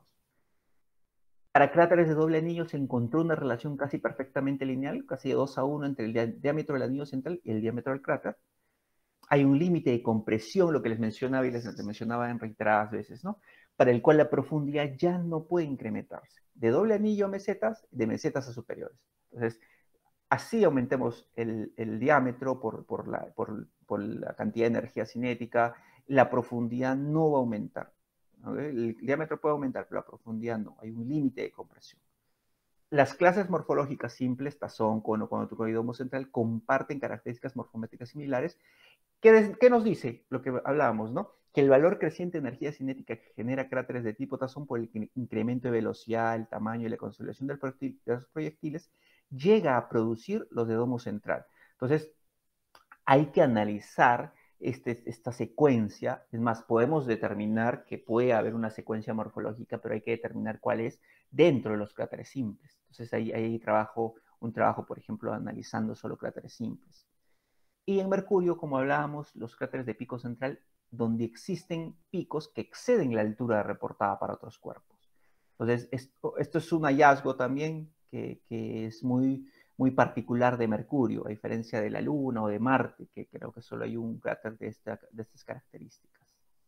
Para cráteres de doble anillo se encontró una relación casi perfectamente lineal, casi de dos a uno entre el diámetro del anillo central y el diámetro del cráter. Hay un límite de compresión, lo que les mencionaba y les mencionaba en reiteradas veces, ¿no? Para el cual la profundidad ya no puede incrementarse. De doble anillo a mesetas, de mesetas a superiores. Entonces, así aumentemos el, el diámetro por, por, la, por, por la cantidad de energía cinética, la profundidad no va a aumentar. ¿Okay? El diámetro puede aumentar, pero la profundidad no. Hay un límite de compresión. Las clases morfológicas simples, tazón, cono, cono, domo central, comparten características morfométricas similares. ¿Qué, ¿Qué nos dice lo que hablábamos, no? Que el valor creciente de energía cinética que genera cráteres de tipo tazón por el incremento de velocidad, el tamaño y la consolidación del proyectil, de los proyectiles llega a producir los de domo central. Entonces, hay que analizar este, esta secuencia. Es más, podemos determinar que puede haber una secuencia morfológica, pero hay que determinar cuál es dentro de los cráteres simples. Entonces, ahí hay trabajo, un trabajo, por ejemplo, analizando solo cráteres simples. Y en Mercurio, como hablábamos, los cráteres de pico central, donde existen picos que exceden la altura reportada para otros cuerpos. Entonces, esto, esto es un hallazgo también que, que es muy, muy particular de Mercurio, a diferencia de la Luna o de Marte, que creo que solo hay un cráter de, esta, de estas características.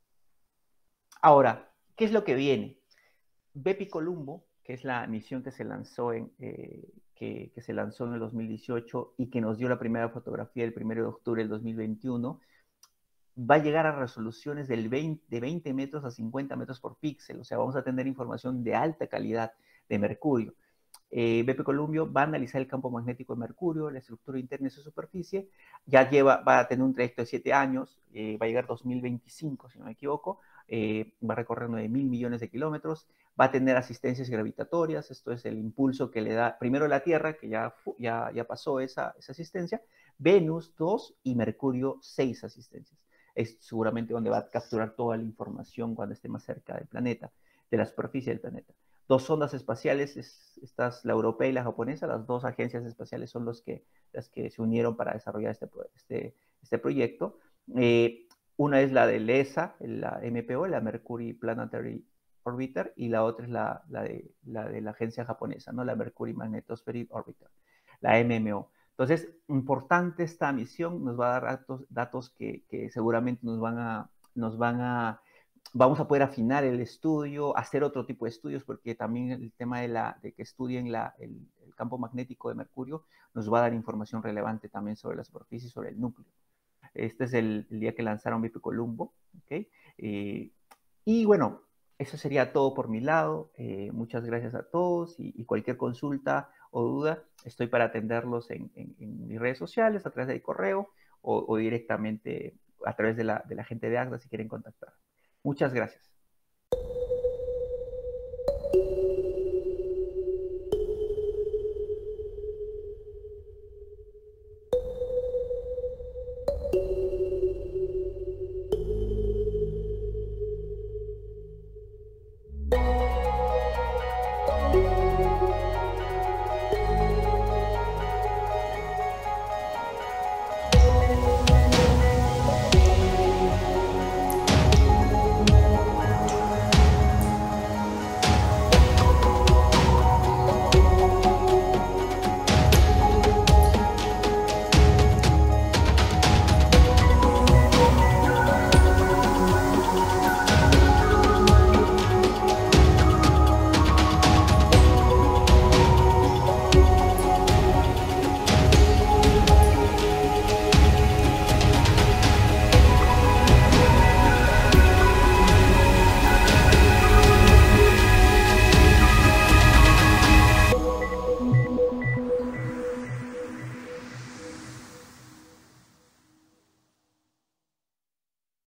Ahora, ¿qué es lo que viene? Bepicolumbo, que es la misión que se lanzó en, eh, que, que se lanzó en el dos mil dieciocho y que nos dio la primera fotografía el primero de octubre del dos mil veintiuno, va a llegar a resoluciones del veinte, de veinte metros a cincuenta metros por píxel, o sea, vamos a tener información de alta calidad de Mercurio. Eh, Bepicolumbo va a analizar el campo magnético de Mercurio, la estructura interna de su superficie, ya lleva, va a tener un trayecto de siete años, eh, va a llegar a dos mil veinticinco, si no me equivoco, eh, va a recorrer nueve mil millones de kilómetros, va a tener asistencias gravitatorias, esto es el impulso que le da primero la Tierra, que ya, ya, ya pasó esa, esa asistencia, Venus dos y Mercurio seis asistencias. Es seguramente donde va a capturar toda la información cuando esté más cerca del planeta, de la superficie del planeta. Dos sondas espaciales, es, estas, la europea y la japonesa, las dos agencias espaciales son los que, las que se unieron para desarrollar este, este, este proyecto. Eh, una es la de L E S A, la M P O, la Mercury Planetary Orbiter, y la otra es la, la, de, la de la agencia japonesa, ¿no? La Mercury Magnetospheric Orbiter, la M M O. Entonces, importante esta misión, nos va a dar datos, datos que, que seguramente nos van a, nos van a, vamos a poder afinar el estudio, hacer otro tipo de estudios, porque también el tema de, la, de que estudien la, el, el campo magnético de Mercurio nos va a dar información relevante también sobre la superficie y sobre el núcleo. Este es el, el día que lanzaron Bepicolumbo, ¿ok? Eh, y bueno, eso sería todo por mi lado. Eh, muchas gracias a todos y, y, cualquier consulta o duda, estoy para atenderlos en, en, en mis redes sociales, a través del correo o, o directamente a través de la, de la gente de ACDA si quieren contactar. Muchas gracias.